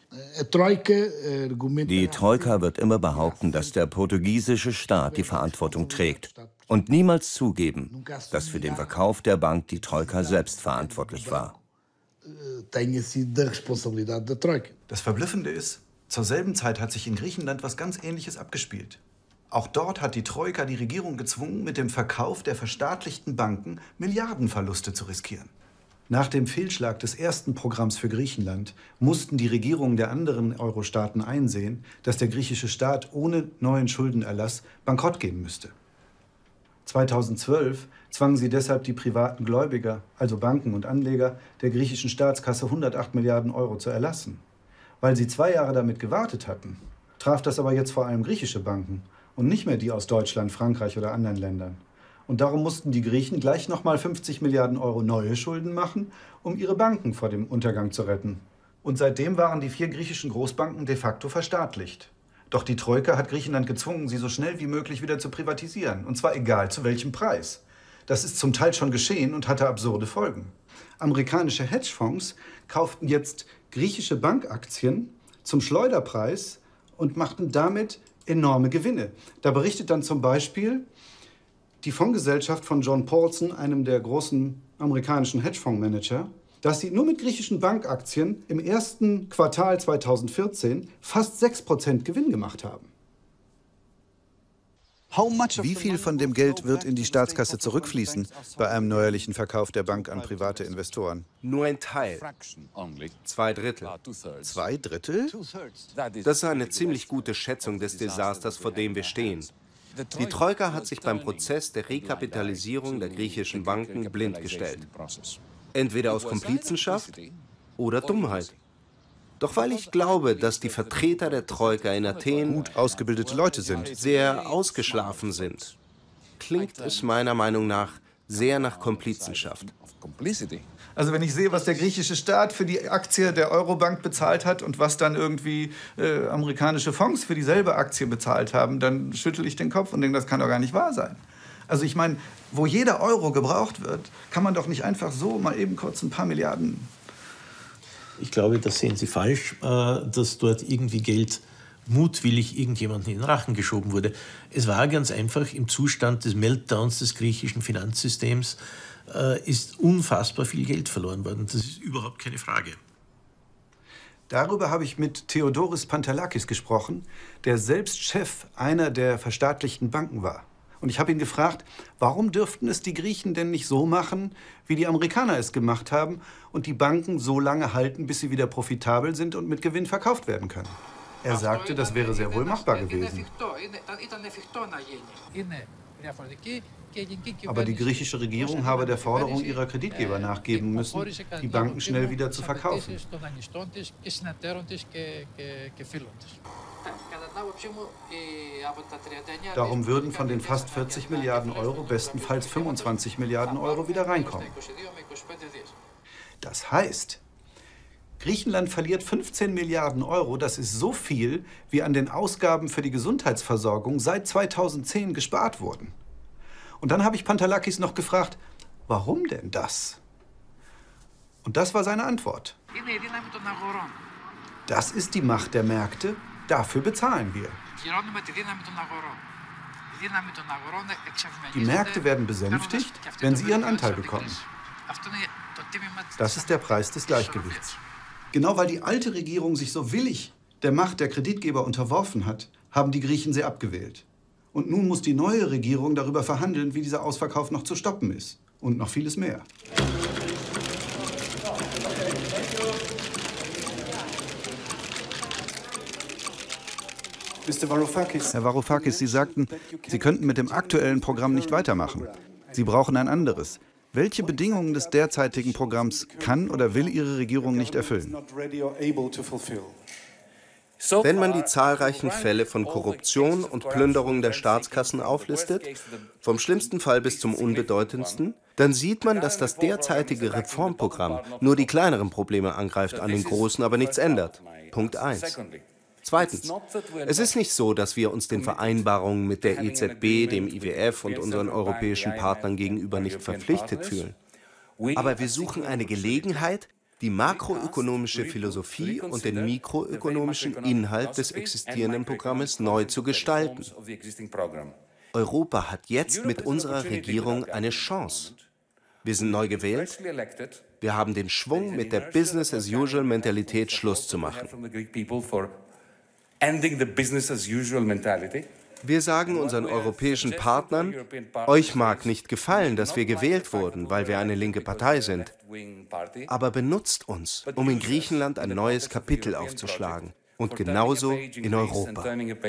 Die Troika wird immer behaupten, dass der portugiesische Staat die Verantwortung trägt und niemals zugeben, dass für den Verkauf der Bank die Troika selbst verantwortlich war. Das Verblüffende ist, Zur selben Zeit hat sich in Griechenland was ganz Ähnliches abgespielt. Auch dort hat die Troika die Regierung gezwungen, mit dem Verkauf der verstaatlichten Banken Milliardenverluste zu riskieren. Nach dem Fehlschlag des ersten Programms für Griechenland mussten die Regierungen der anderen Euro-Staaten einsehen, dass der griechische Staat ohne neuen Schuldenerlass bankrott gehen müsste. zweitausendzwölf zwangen sie deshalb die privaten Gläubiger, also Banken und Anleger, der griechischen Staatskasse hundertacht Milliarden Euro zu erlassen. Weil sie zwei Jahre damit gewartet hatten, traf das aber jetzt vor allem griechische Banken und nicht mehr die aus Deutschland, Frankreich oder anderen Ländern. Und darum mussten die Griechen gleich nochmal fünfzig Milliarden Euro neue Schulden machen, um ihre Banken vor dem Untergang zu retten. Und seitdem waren die vier griechischen Großbanken de facto verstaatlicht. Doch die Troika hat Griechenland gezwungen, sie so schnell wie möglich wieder zu privatisieren. Und zwar egal zu welchem Preis. Das ist zum Teil schon geschehen und hatte absurde Folgen. Amerikanische Hedgefonds kauften jetzt griechische Bankaktien zum Schleuderpreis und machten damit enorme Gewinne. Da berichtet dann zum Beispiel die Fondsgesellschaft von John Paulson, einem der großen amerikanischen Hedgefondsmanager, dass sie nur mit griechischen Bankaktien im ersten Quartal zweitausendvierzehn fast sechs Prozent Gewinn gemacht haben. Wie viel von dem Geld wird in die Staatskasse zurückfließen bei einem neuerlichen Verkauf der Bank an private Investoren? Nur ein Teil. Zwei Drittel. Zwei Drittel? Das ist eine ziemlich gute Schätzung des Desasters, vor dem wir stehen. Die Troika hat sich beim Prozess der Rekapitalisierung der griechischen Banken blind gestellt. Entweder aus Komplizenschaft oder Dummheit. Doch weil ich glaube, dass die Vertreter der Troika in Athen gut ausgebildete Leute sind, sehr ausgeschlafen sind, klingt es meiner Meinung nach sehr nach Komplizenschaft. Also wenn ich sehe, was der griechische Staat für die Aktie der Eurobank bezahlt hat und was dann irgendwie äh, amerikanische Fonds für dieselbe Aktie bezahlt haben, dann schüttel ich den Kopf und denke, das kann doch gar nicht wahr sein. Also ich meine, wo jeder Euro gebraucht wird, kann man doch nicht einfach so mal eben kurz ein paar Milliarden... Ich glaube, das sehen Sie falsch, dass dort irgendwie Geld mutwillig irgendjemandem in den Rachen geschoben wurde. Es war ganz einfach, im Zustand des Meltdowns des griechischen Finanzsystems ist unfassbar viel Geld verloren worden. Das ist überhaupt keine Frage. Darüber habe ich mit Theodoris Pantalakis gesprochen, der selbst Chef einer der verstaatlichten Banken war. Und ich habe ihn gefragt, warum dürften es die Griechen denn nicht so machen, wie die Amerikaner es gemacht haben und die Banken so lange halten, bis sie wieder profitabel sind und mit Gewinn verkauft werden können? Er sagte, das wäre sehr wohl machbar gewesen. Aber die griechische Regierung habe der Forderung ihrer Kreditgeber nachgeben müssen, die Banken schnell wieder zu verkaufen. Darum würden von den fast vierzig Milliarden Euro bestenfalls fünfundzwanzig Milliarden Euro wieder reinkommen. Das heißt, Griechenland verliert fünfzehn Milliarden Euro. Das ist so viel, wie an den Ausgaben für die Gesundheitsversorgung seit zweitausendzehn gespart wurden. Und dann habe ich Pantalakis noch gefragt, warum denn das? Und das war seine Antwort. Das ist die Macht der Märkte. Dafür bezahlen wir. Die Märkte werden besänftigt, wenn sie ihren Anteil bekommen. Das ist der Preis des Gleichgewichts. Genau weil die alte Regierung sich so willig der Macht der Kreditgeber unterworfen hat, haben die Griechen sie abgewählt. Und nun muss die neue Regierung darüber verhandeln, wie dieser Ausverkauf noch zu stoppen ist. Und noch vieles mehr. Herr Varoufakis, Sie sagten, Sie könnten mit dem aktuellen Programm nicht weitermachen. Sie brauchen ein anderes. Welche Bedingungen des derzeitigen Programms kann oder will Ihre Regierung nicht erfüllen? Wenn man die zahlreichen Fälle von Korruption und Plünderung der Staatskassen auflistet, vom schlimmsten Fall bis zum unbedeutendsten, dann sieht man, dass das derzeitige Reformprogramm nur die kleineren Probleme angreift, an den großen aber nichts ändert. Punkt eins. Zweitens, es ist nicht so, dass wir uns den Vereinbarungen mit der E Z B, dem I W F und unseren europäischen Partnern gegenüber nicht verpflichtet fühlen. Aber wir suchen eine Gelegenheit, die makroökonomische Philosophie und den mikroökonomischen Inhalt des existierenden Programmes neu zu gestalten. Europa hat jetzt mit unserer Regierung eine Chance. Wir sind neu gewählt. Wir haben den Schwung, mit der Business-as-usual-Mentalität Schluss zu machen. ending the business as usual mentality. Wir sagen unseren europäischen Partnern, euch mag nicht gefallen, dass wir gewählt wurden, weil wir eine linke Partei sind. Aber benutzt uns, um in Griechenland ein neues Kapitel aufzuschlagen. Und genauso in Europa.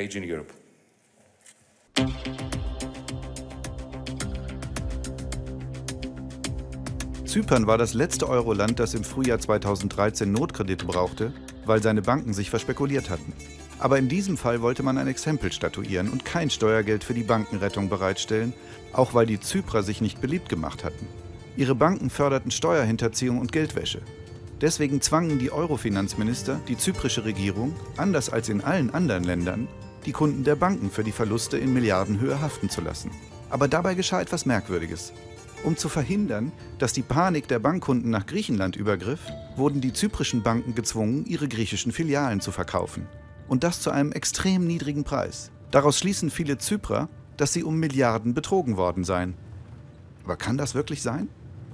Zypern war das letzte Euroland, das im Frühjahr zweitausenddreizehn Notkredite brauchte, weil seine Banken sich verspekuliert hatten. Aber in diesem Fall wollte man ein Exempel statuieren und kein Steuergeld für die Bankenrettung bereitstellen, auch weil die Zyprer sich nicht beliebt gemacht hatten. Ihre Banken förderten Steuerhinterziehung und Geldwäsche. Deswegen zwangen die Euro-Finanzminister die zyprische Regierung, anders als in allen anderen Ländern, die Kunden der Banken für die Verluste in Milliardenhöhe haften zu lassen. Aber dabei geschah etwas Merkwürdiges. Um zu verhindern, dass die Panik der Bankkunden nach Griechenland übergriff, wurden die zyprischen Banken gezwungen, ihre griechischen Filialen zu verkaufen. Und das zu einem extrem niedrigen Preis. Daraus schließen viele Zyprer, dass sie um Milliarden betrogen worden seien. Aber kann das wirklich sein?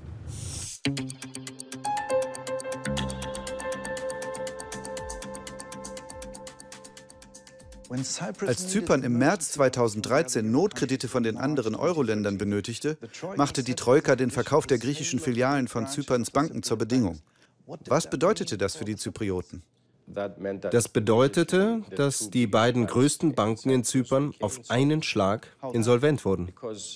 Als Zypern im März zweitausenddreizehn Notkredite von den anderen Euro-Ländern benötigte, machte die Troika den Verkauf der griechischen Filialen von Zyperns Banken zur Bedingung. Was bedeutete das für die Zyprioten? Das bedeutete, dass die beiden größten Banken in Zypern auf einen Schlag insolvent wurden,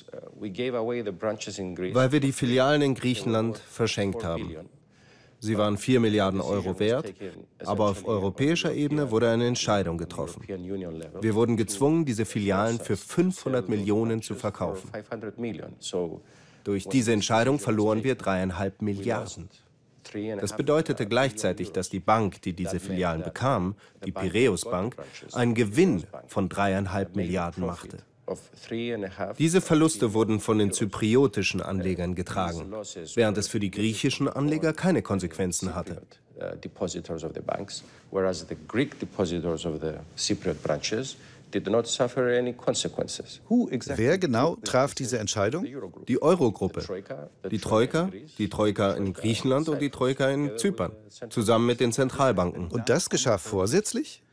weil wir die Filialen in Griechenland verschenkt haben. Sie waren vier Milliarden Euro wert, aber auf europäischer Ebene wurde eine Entscheidung getroffen. Wir wurden gezwungen, diese Filialen für fünfhundert Millionen zu verkaufen. Durch diese Entscheidung verloren wir dreieinhalb Milliarden. Das bedeutete gleichzeitig, dass die Bank, die diese Filialen bekam, die Piraeus Bank, einen Gewinn von dreieinhalb Milliarden machte. Diese Verluste wurden von den zypriotischen Anlegern getragen, während es für die griechischen Anleger keine Konsequenzen hatte. Wer genau traf diese Entscheidung? Die Eurogruppe. Die Troika, die Troika in Griechenland und die Troika in Zypern, zusammen mit den Zentralbanken. Und das geschah vorsätzlich?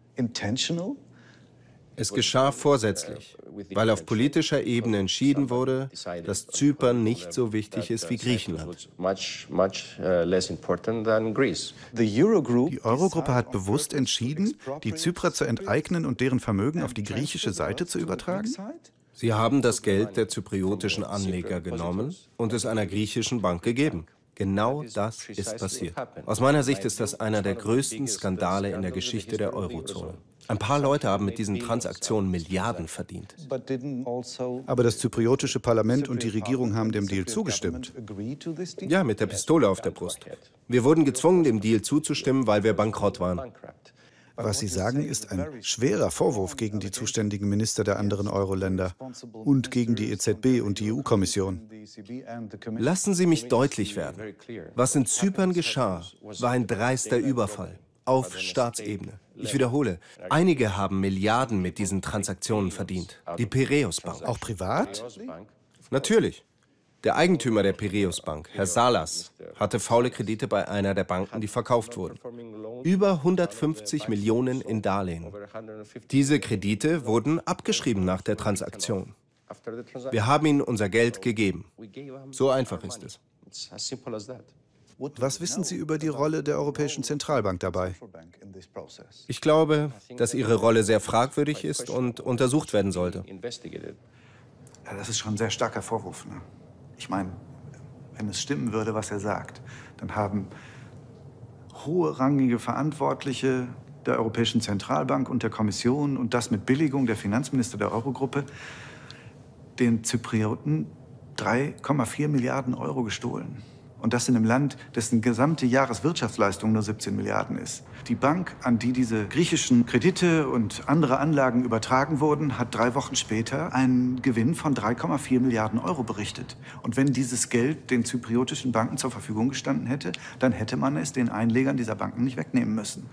Es geschah vorsätzlich, weil auf politischer Ebene entschieden wurde, dass Zypern nicht so wichtig ist wie Griechenland. Die Eurogruppe hat bewusst entschieden, die Zyprer zu enteignen und deren Vermögen auf die griechische Seite zu übertragen? Sie haben das Geld der zypriotischen Anleger genommen und es einer griechischen Bank gegeben. Genau das ist passiert. Aus meiner Sicht ist das einer der größten Skandale in der Geschichte der Eurozone. Ein paar Leute haben mit diesen Transaktionen Milliarden verdient. Aber das zypriotische Parlament und die Regierung haben dem Deal zugestimmt. Ja, mit der Pistole auf der Brust. Wir wurden gezwungen, dem Deal zuzustimmen, weil wir bankrott waren. Was Sie sagen, ist ein schwerer Vorwurf gegen die zuständigen Minister der anderen Euro-Länder und gegen die E Z B und die E U-Kommission. Lassen Sie mich deutlich werden. Was in Zypern geschah, war ein dreister Überfall auf Staatsebene. Ich wiederhole, einige haben Milliarden mit diesen Transaktionen verdient. Die Piraeus Bank. Auch privat? Natürlich. Der Eigentümer der Piraeus Bank, Herr Salas, hatte faule Kredite bei einer der Banken, die verkauft wurden. Über hundertfünfzig Millionen in Darlehen. Diese Kredite wurden abgeschrieben nach der Transaktion. Wir haben ihnen unser Geld gegeben. So einfach ist es. Was wissen Sie über die Rolle der Europäischen Zentralbank dabei? Ich glaube, dass ihre Rolle sehr fragwürdig ist und untersucht werden sollte. Ja, das ist schon ein sehr starker Vorwurf, ne? Ich meine, wenn es stimmen würde, was er sagt, dann haben hohe rangige Verantwortliche der Europäischen Zentralbank und der Kommission und das mit Billigung der Finanzminister der Eurogruppe den Zyprioten drei Komma vier Milliarden Euro gestohlen. Und das in einem Land, dessen gesamte Jahreswirtschaftsleistung nur siebzehn Milliarden ist. Die Bank, an die diese griechischen Kredite und andere Anlagen übertragen wurden, hat drei Wochen später einen Gewinn von drei Komma vier Milliarden Euro berichtet. Und wenn dieses Geld den zypriotischen Banken zur Verfügung gestanden hätte, dann hätte man es den Einlegern dieser Banken nicht wegnehmen müssen.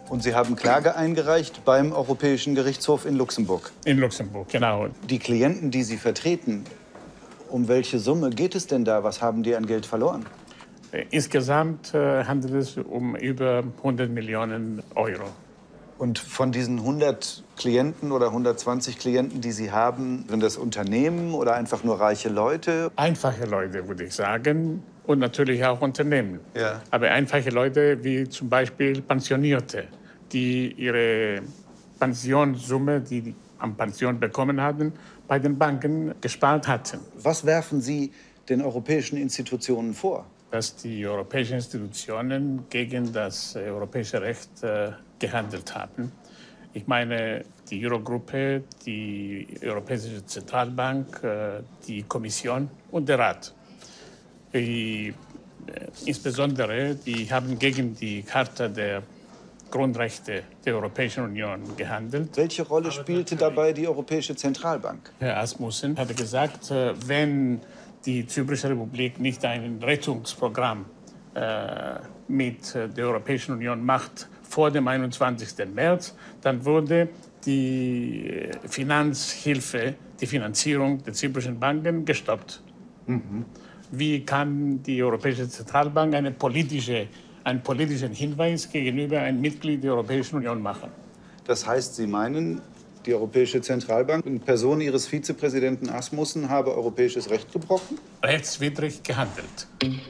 Und Sie haben Klage eingereicht beim Europäischen Gerichtshof in Luxemburg. In Luxemburg, genau. Die Klienten, die Sie vertreten, um welche Summe geht es denn da? Was haben die an Geld verloren? Insgesamt äh, handelt es um über hundert Millionen Euro. Und von diesen hundert Klienten oder hundertzwanzig Klienten, die Sie haben, sind das Unternehmen oder einfach nur reiche Leute? Einfache Leute, würde ich sagen. Und natürlich auch Unternehmen. Ja. Aber einfache Leute wie zum Beispiel Pensionierte, die ihre Pensionssumme, die die an Pension bekommen hatten, bei den Banken gespart hatten. Was werfen Sie den europäischen Institutionen vor? Dass die europäischen Institutionen gegen das äh, europäische Recht äh, gehandelt haben. Ich meine, die Eurogruppe, die Europäische Zentralbank, äh, die Kommission und der Rat. Die, äh, insbesondere, die haben gegen die Charta der Grundrechte der Europäischen Union gehandelt. Welche Rolle spielte dabei die Europäische Zentralbank? Herr Asmussen hatte gesagt, äh, wenn die Zyprische Republik nicht ein Rettungsprogramm äh, mit der Europäischen Union macht vor dem einundzwanzigsten März, dann würde die Finanzhilfe, die Finanzierung der zyprischen Banken gestoppt. Mhm. Wie kann die Europäische Zentralbank eine politische, einen politischen Hinweis gegenüber einem Mitglied der Europäischen Union machen? Das heißt, Sie meinen, die Europäische Zentralbank in Person ihres Vizepräsidenten Asmussen habe europäisches Recht gebrochen? Rechtswidrig gehandelt.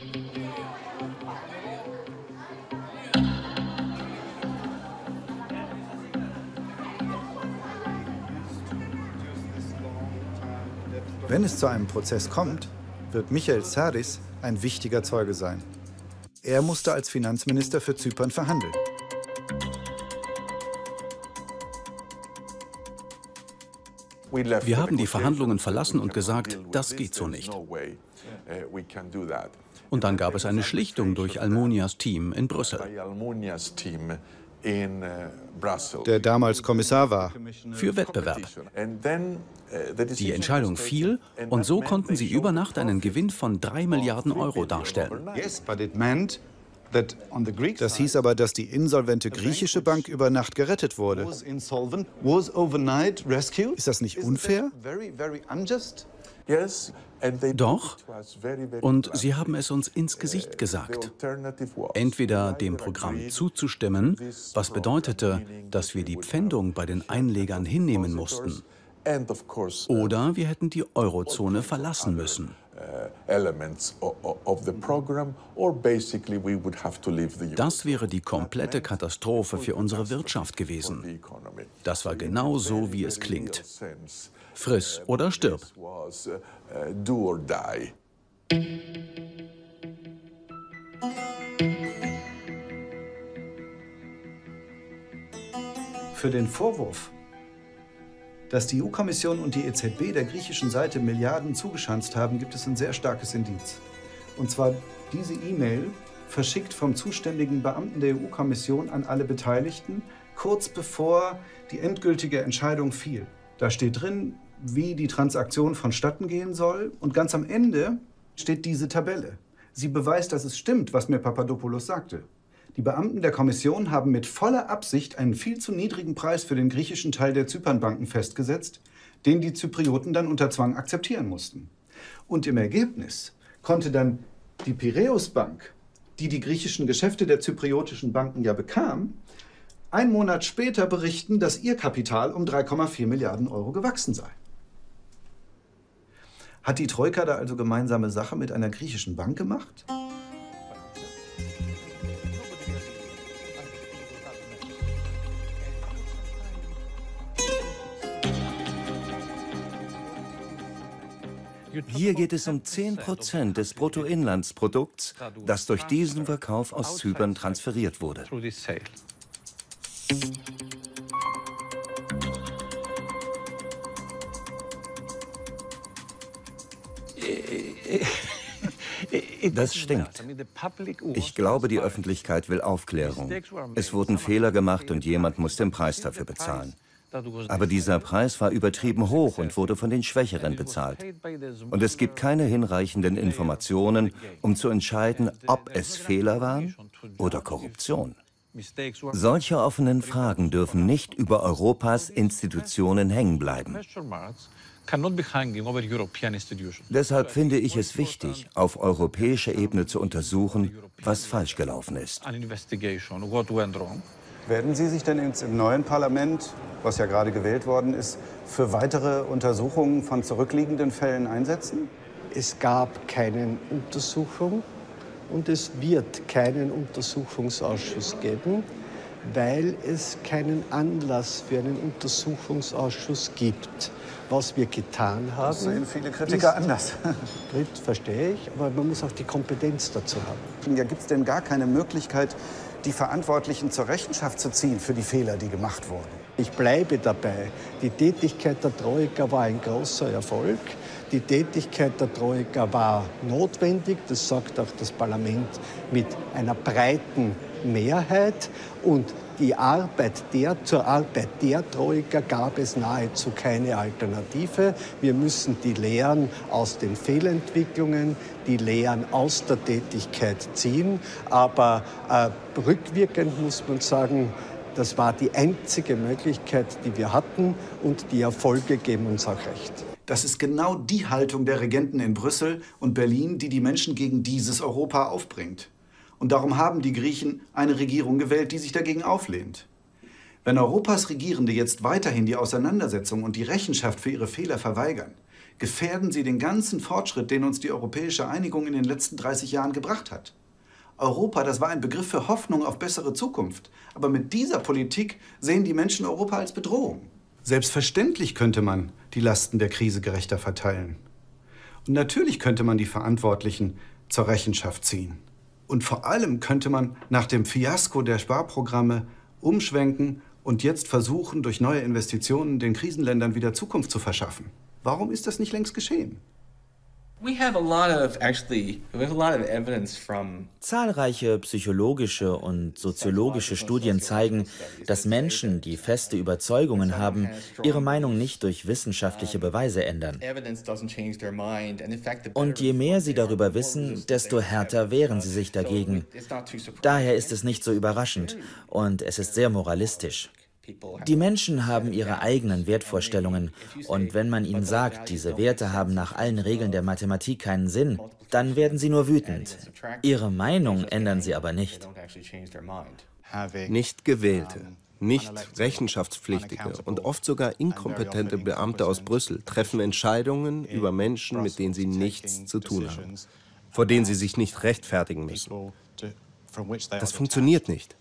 Wenn es zu einem Prozess kommt, wird Michael Tsaris ein wichtiger Zeuge sein. Er musste als Finanzminister für Zypern verhandeln. Wir haben die Verhandlungen verlassen und gesagt, das geht so nicht. Und dann gab es eine Schlichtung durch Almunias Team in Brüssel. Der damals Kommissar war. Für Wettbewerb. Die Entscheidung fiel und so konnten sie über Nacht einen Gewinn von drei Milliarden Euro darstellen. Das hieß aber, dass die insolvente griechische Bank über Nacht gerettet wurde. Ist das nicht unfair? Doch, und sie haben es uns ins Gesicht gesagt. Entweder dem Programm zuzustimmen, was bedeutete, dass wir die Pfändung bei den Einlegern hinnehmen mussten, oder wir hätten die Eurozone verlassen müssen. Das wäre die komplette Katastrophe für unsere Wirtschaft gewesen. Das war genau so, wie es klingt. Friss oder stirb. Für den Vorwurf, dass die E U-Kommission und die E Z B der griechischen Seite Milliarden zugeschanzt haben, gibt es ein sehr starkes Indiz. Und zwar diese E-Mail, verschickt vom zuständigen Beamten der E U-Kommission an alle Beteiligten, kurz bevor die endgültige Entscheidung fiel. Da steht drin, wie die Transaktion vonstatten gehen soll. Und ganz am Ende steht diese Tabelle. Sie beweist, dass es stimmt, was mir Papadopoulos sagte. Die Beamten der Kommission haben mit voller Absicht einen viel zu niedrigen Preis für den griechischen Teil der Zypernbanken festgesetzt, den die Zyprioten dann unter Zwang akzeptieren mussten. Und im Ergebnis konnte dann die Piräus-Bank, die die griechischen Geschäfte der zypriotischen Banken ja bekam, einen Monat später berichten, dass ihr Kapital um drei Komma vier Milliarden Euro gewachsen sei. Hat die Troika da also gemeinsame Sache mit einer griechischen Bank gemacht? Hier geht es um zehn Prozent des Bruttoinlandsprodukts, das durch diesen Verkauf aus Zypern transferiert wurde. Das stinkt. Ich glaube, die Öffentlichkeit will Aufklärung. Es wurden Fehler gemacht und jemand muss den Preis dafür bezahlen. Aber dieser Preis war übertrieben hoch und wurde von den Schwächeren bezahlt. Und es gibt keine hinreichenden Informationen, um zu entscheiden, ob es Fehler waren oder Korruption. Solche offenen Fragen dürfen nicht über Europas Institutionen hängen bleiben. Deshalb finde ich es wichtig, auf europäischer Ebene zu untersuchen, was falsch gelaufen ist. Werden Sie sich denn jetzt im neuen Parlament, was ja gerade gewählt worden ist, für weitere Untersuchungen von zurückliegenden Fällen einsetzen? Es gab keine Untersuchung und es wird keinen Untersuchungsausschuss geben, weil es keinen Anlass für einen Untersuchungsausschuss gibt. Was wir getan haben. Das sehen viele Kritiker anders. Das verstehe ich, aber man muss auch die Kompetenz dazu haben. Ja, gibt es denn gar keine Möglichkeit, die Verantwortlichen zur Rechenschaft zu ziehen für die Fehler, die gemacht wurden? Ich bleibe dabei. Die Tätigkeit der Troika war ein großer Erfolg. Die Tätigkeit der Troika war notwendig. Das sagt auch das Parlament mit einer breiten Mehrheit. Und die Arbeit der, zur Arbeit der Troika gab es nahezu keine Alternative. Wir müssen die Lehren aus den Fehlentwicklungen, die Lehren aus der Tätigkeit ziehen. Aber äh, rückwirkend muss man sagen, das war die einzige Möglichkeit, die wir hatten. Und die Erfolge geben uns auch recht. Das ist genau die Haltung der Regenten in Brüssel und Berlin, die die Menschen gegen dieses Europa aufbringt. Und darum haben die Griechen eine Regierung gewählt, die sich dagegen auflehnt. Wenn Europas Regierende jetzt weiterhin die Auseinandersetzung und die Rechenschaft für ihre Fehler verweigern, gefährden sie den ganzen Fortschritt, den uns die europäische Einigung in den letzten dreißig Jahren gebracht hat. Europa, das war ein Begriff für Hoffnung auf bessere Zukunft. Aber mit dieser Politik sehen die Menschen Europa als Bedrohung. Selbstverständlich könnte man die Lasten der Krise gerechter verteilen. Und natürlich könnte man die Verantwortlichen zur Rechenschaft ziehen. Und vor allem könnte man nach dem Fiasko der Sparprogramme umschwenken und jetzt versuchen, durch neue Investitionen den Krisenländern wieder Zukunft zu verschaffen. Warum ist das nicht längst geschehen? Zahlreiche psychologische und soziologische Studien zeigen, dass Menschen, die feste Überzeugungen haben, ihre Meinung nicht durch wissenschaftliche Beweise ändern. Und je mehr sie darüber wissen, desto härter wehren sie sich dagegen. Daher ist es nicht so überraschend und es ist sehr moralistisch. Die Menschen haben ihre eigenen Wertvorstellungen und wenn man ihnen sagt, diese Werte haben nach allen Regeln der Mathematik keinen Sinn, dann werden sie nur wütend. Ihre Meinung ändern sie aber nicht. Nicht gewählte, nicht rechenschaftspflichtige und oft sogar inkompetente Beamte aus Brüssel treffen Entscheidungen über Menschen, mit denen sie nichts zu tun haben, vor denen sie sich nicht rechtfertigen müssen. Das funktioniert nicht.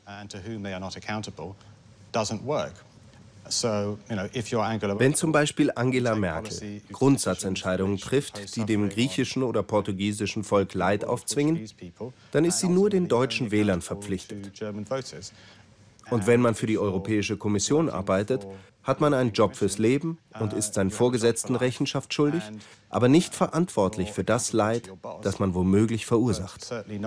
Wenn zum Beispiel Angela Merkel Grundsatzentscheidungen trifft, die dem griechischen oder portugiesischen Volk Leid aufzwingen, dann ist sie nur den deutschen Wählern verpflichtet. Und wenn man für die Europäische Kommission arbeitet, hat man einen Job fürs Leben und ist seinen Vorgesetzten Rechenschaft schuldig, aber nicht verantwortlich für das Leid, das man womöglich verursacht.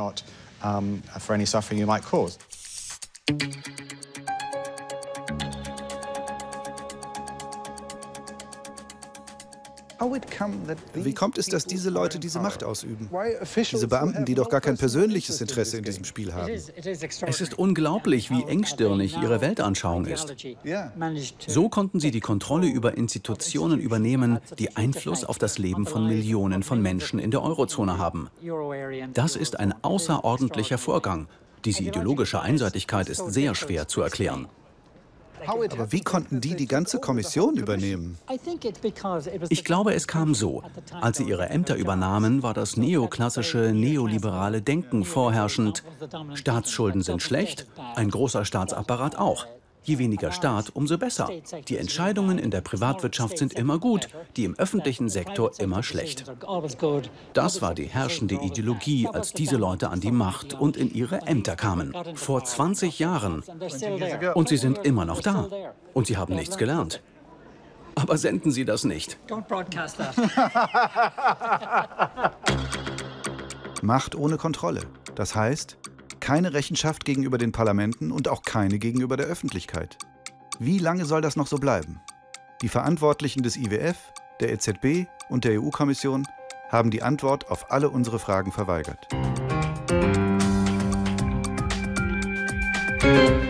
Wie kommt es, dass diese Leute diese Macht ausüben? Diese Beamten, die doch gar kein persönliches Interesse in diesem Spiel haben. Es ist unglaublich, wie engstirnig ihre Weltanschauung ist. So konnten sie die Kontrolle über Institutionen übernehmen, die Einfluss auf das Leben von Millionen von Menschen in der Eurozone haben. Das ist ein außerordentlicher Vorgang. Diese ideologische Einseitigkeit ist sehr schwer zu erklären. Aber wie konnten die die ganze Kommission übernehmen? Ich glaube, es kam so. Als sie ihre Ämter übernahmen, war das neoklassische, neoliberale Denken vorherrschend. Staatsschulden sind schlecht, ein großer Staatsapparat auch. Je weniger Staat, umso besser. Die Entscheidungen in der Privatwirtschaft sind immer gut, die im öffentlichen Sektor immer schlecht. Das war die herrschende Ideologie, als diese Leute an die Macht und in ihre Ämter kamen. Vor zwanzig Jahren. Und sie sind immer noch da. Und sie haben nichts gelernt. Aber senden Sie das nicht. Macht ohne Kontrolle. Das heißt, keine Rechenschaft gegenüber den Parlamenten und auch keine gegenüber der Öffentlichkeit. Wie lange soll das noch so bleiben? Die Verantwortlichen des I W F, der E Z B und der E U-Kommission haben die Antwort auf alle unsere Fragen verweigert. Musik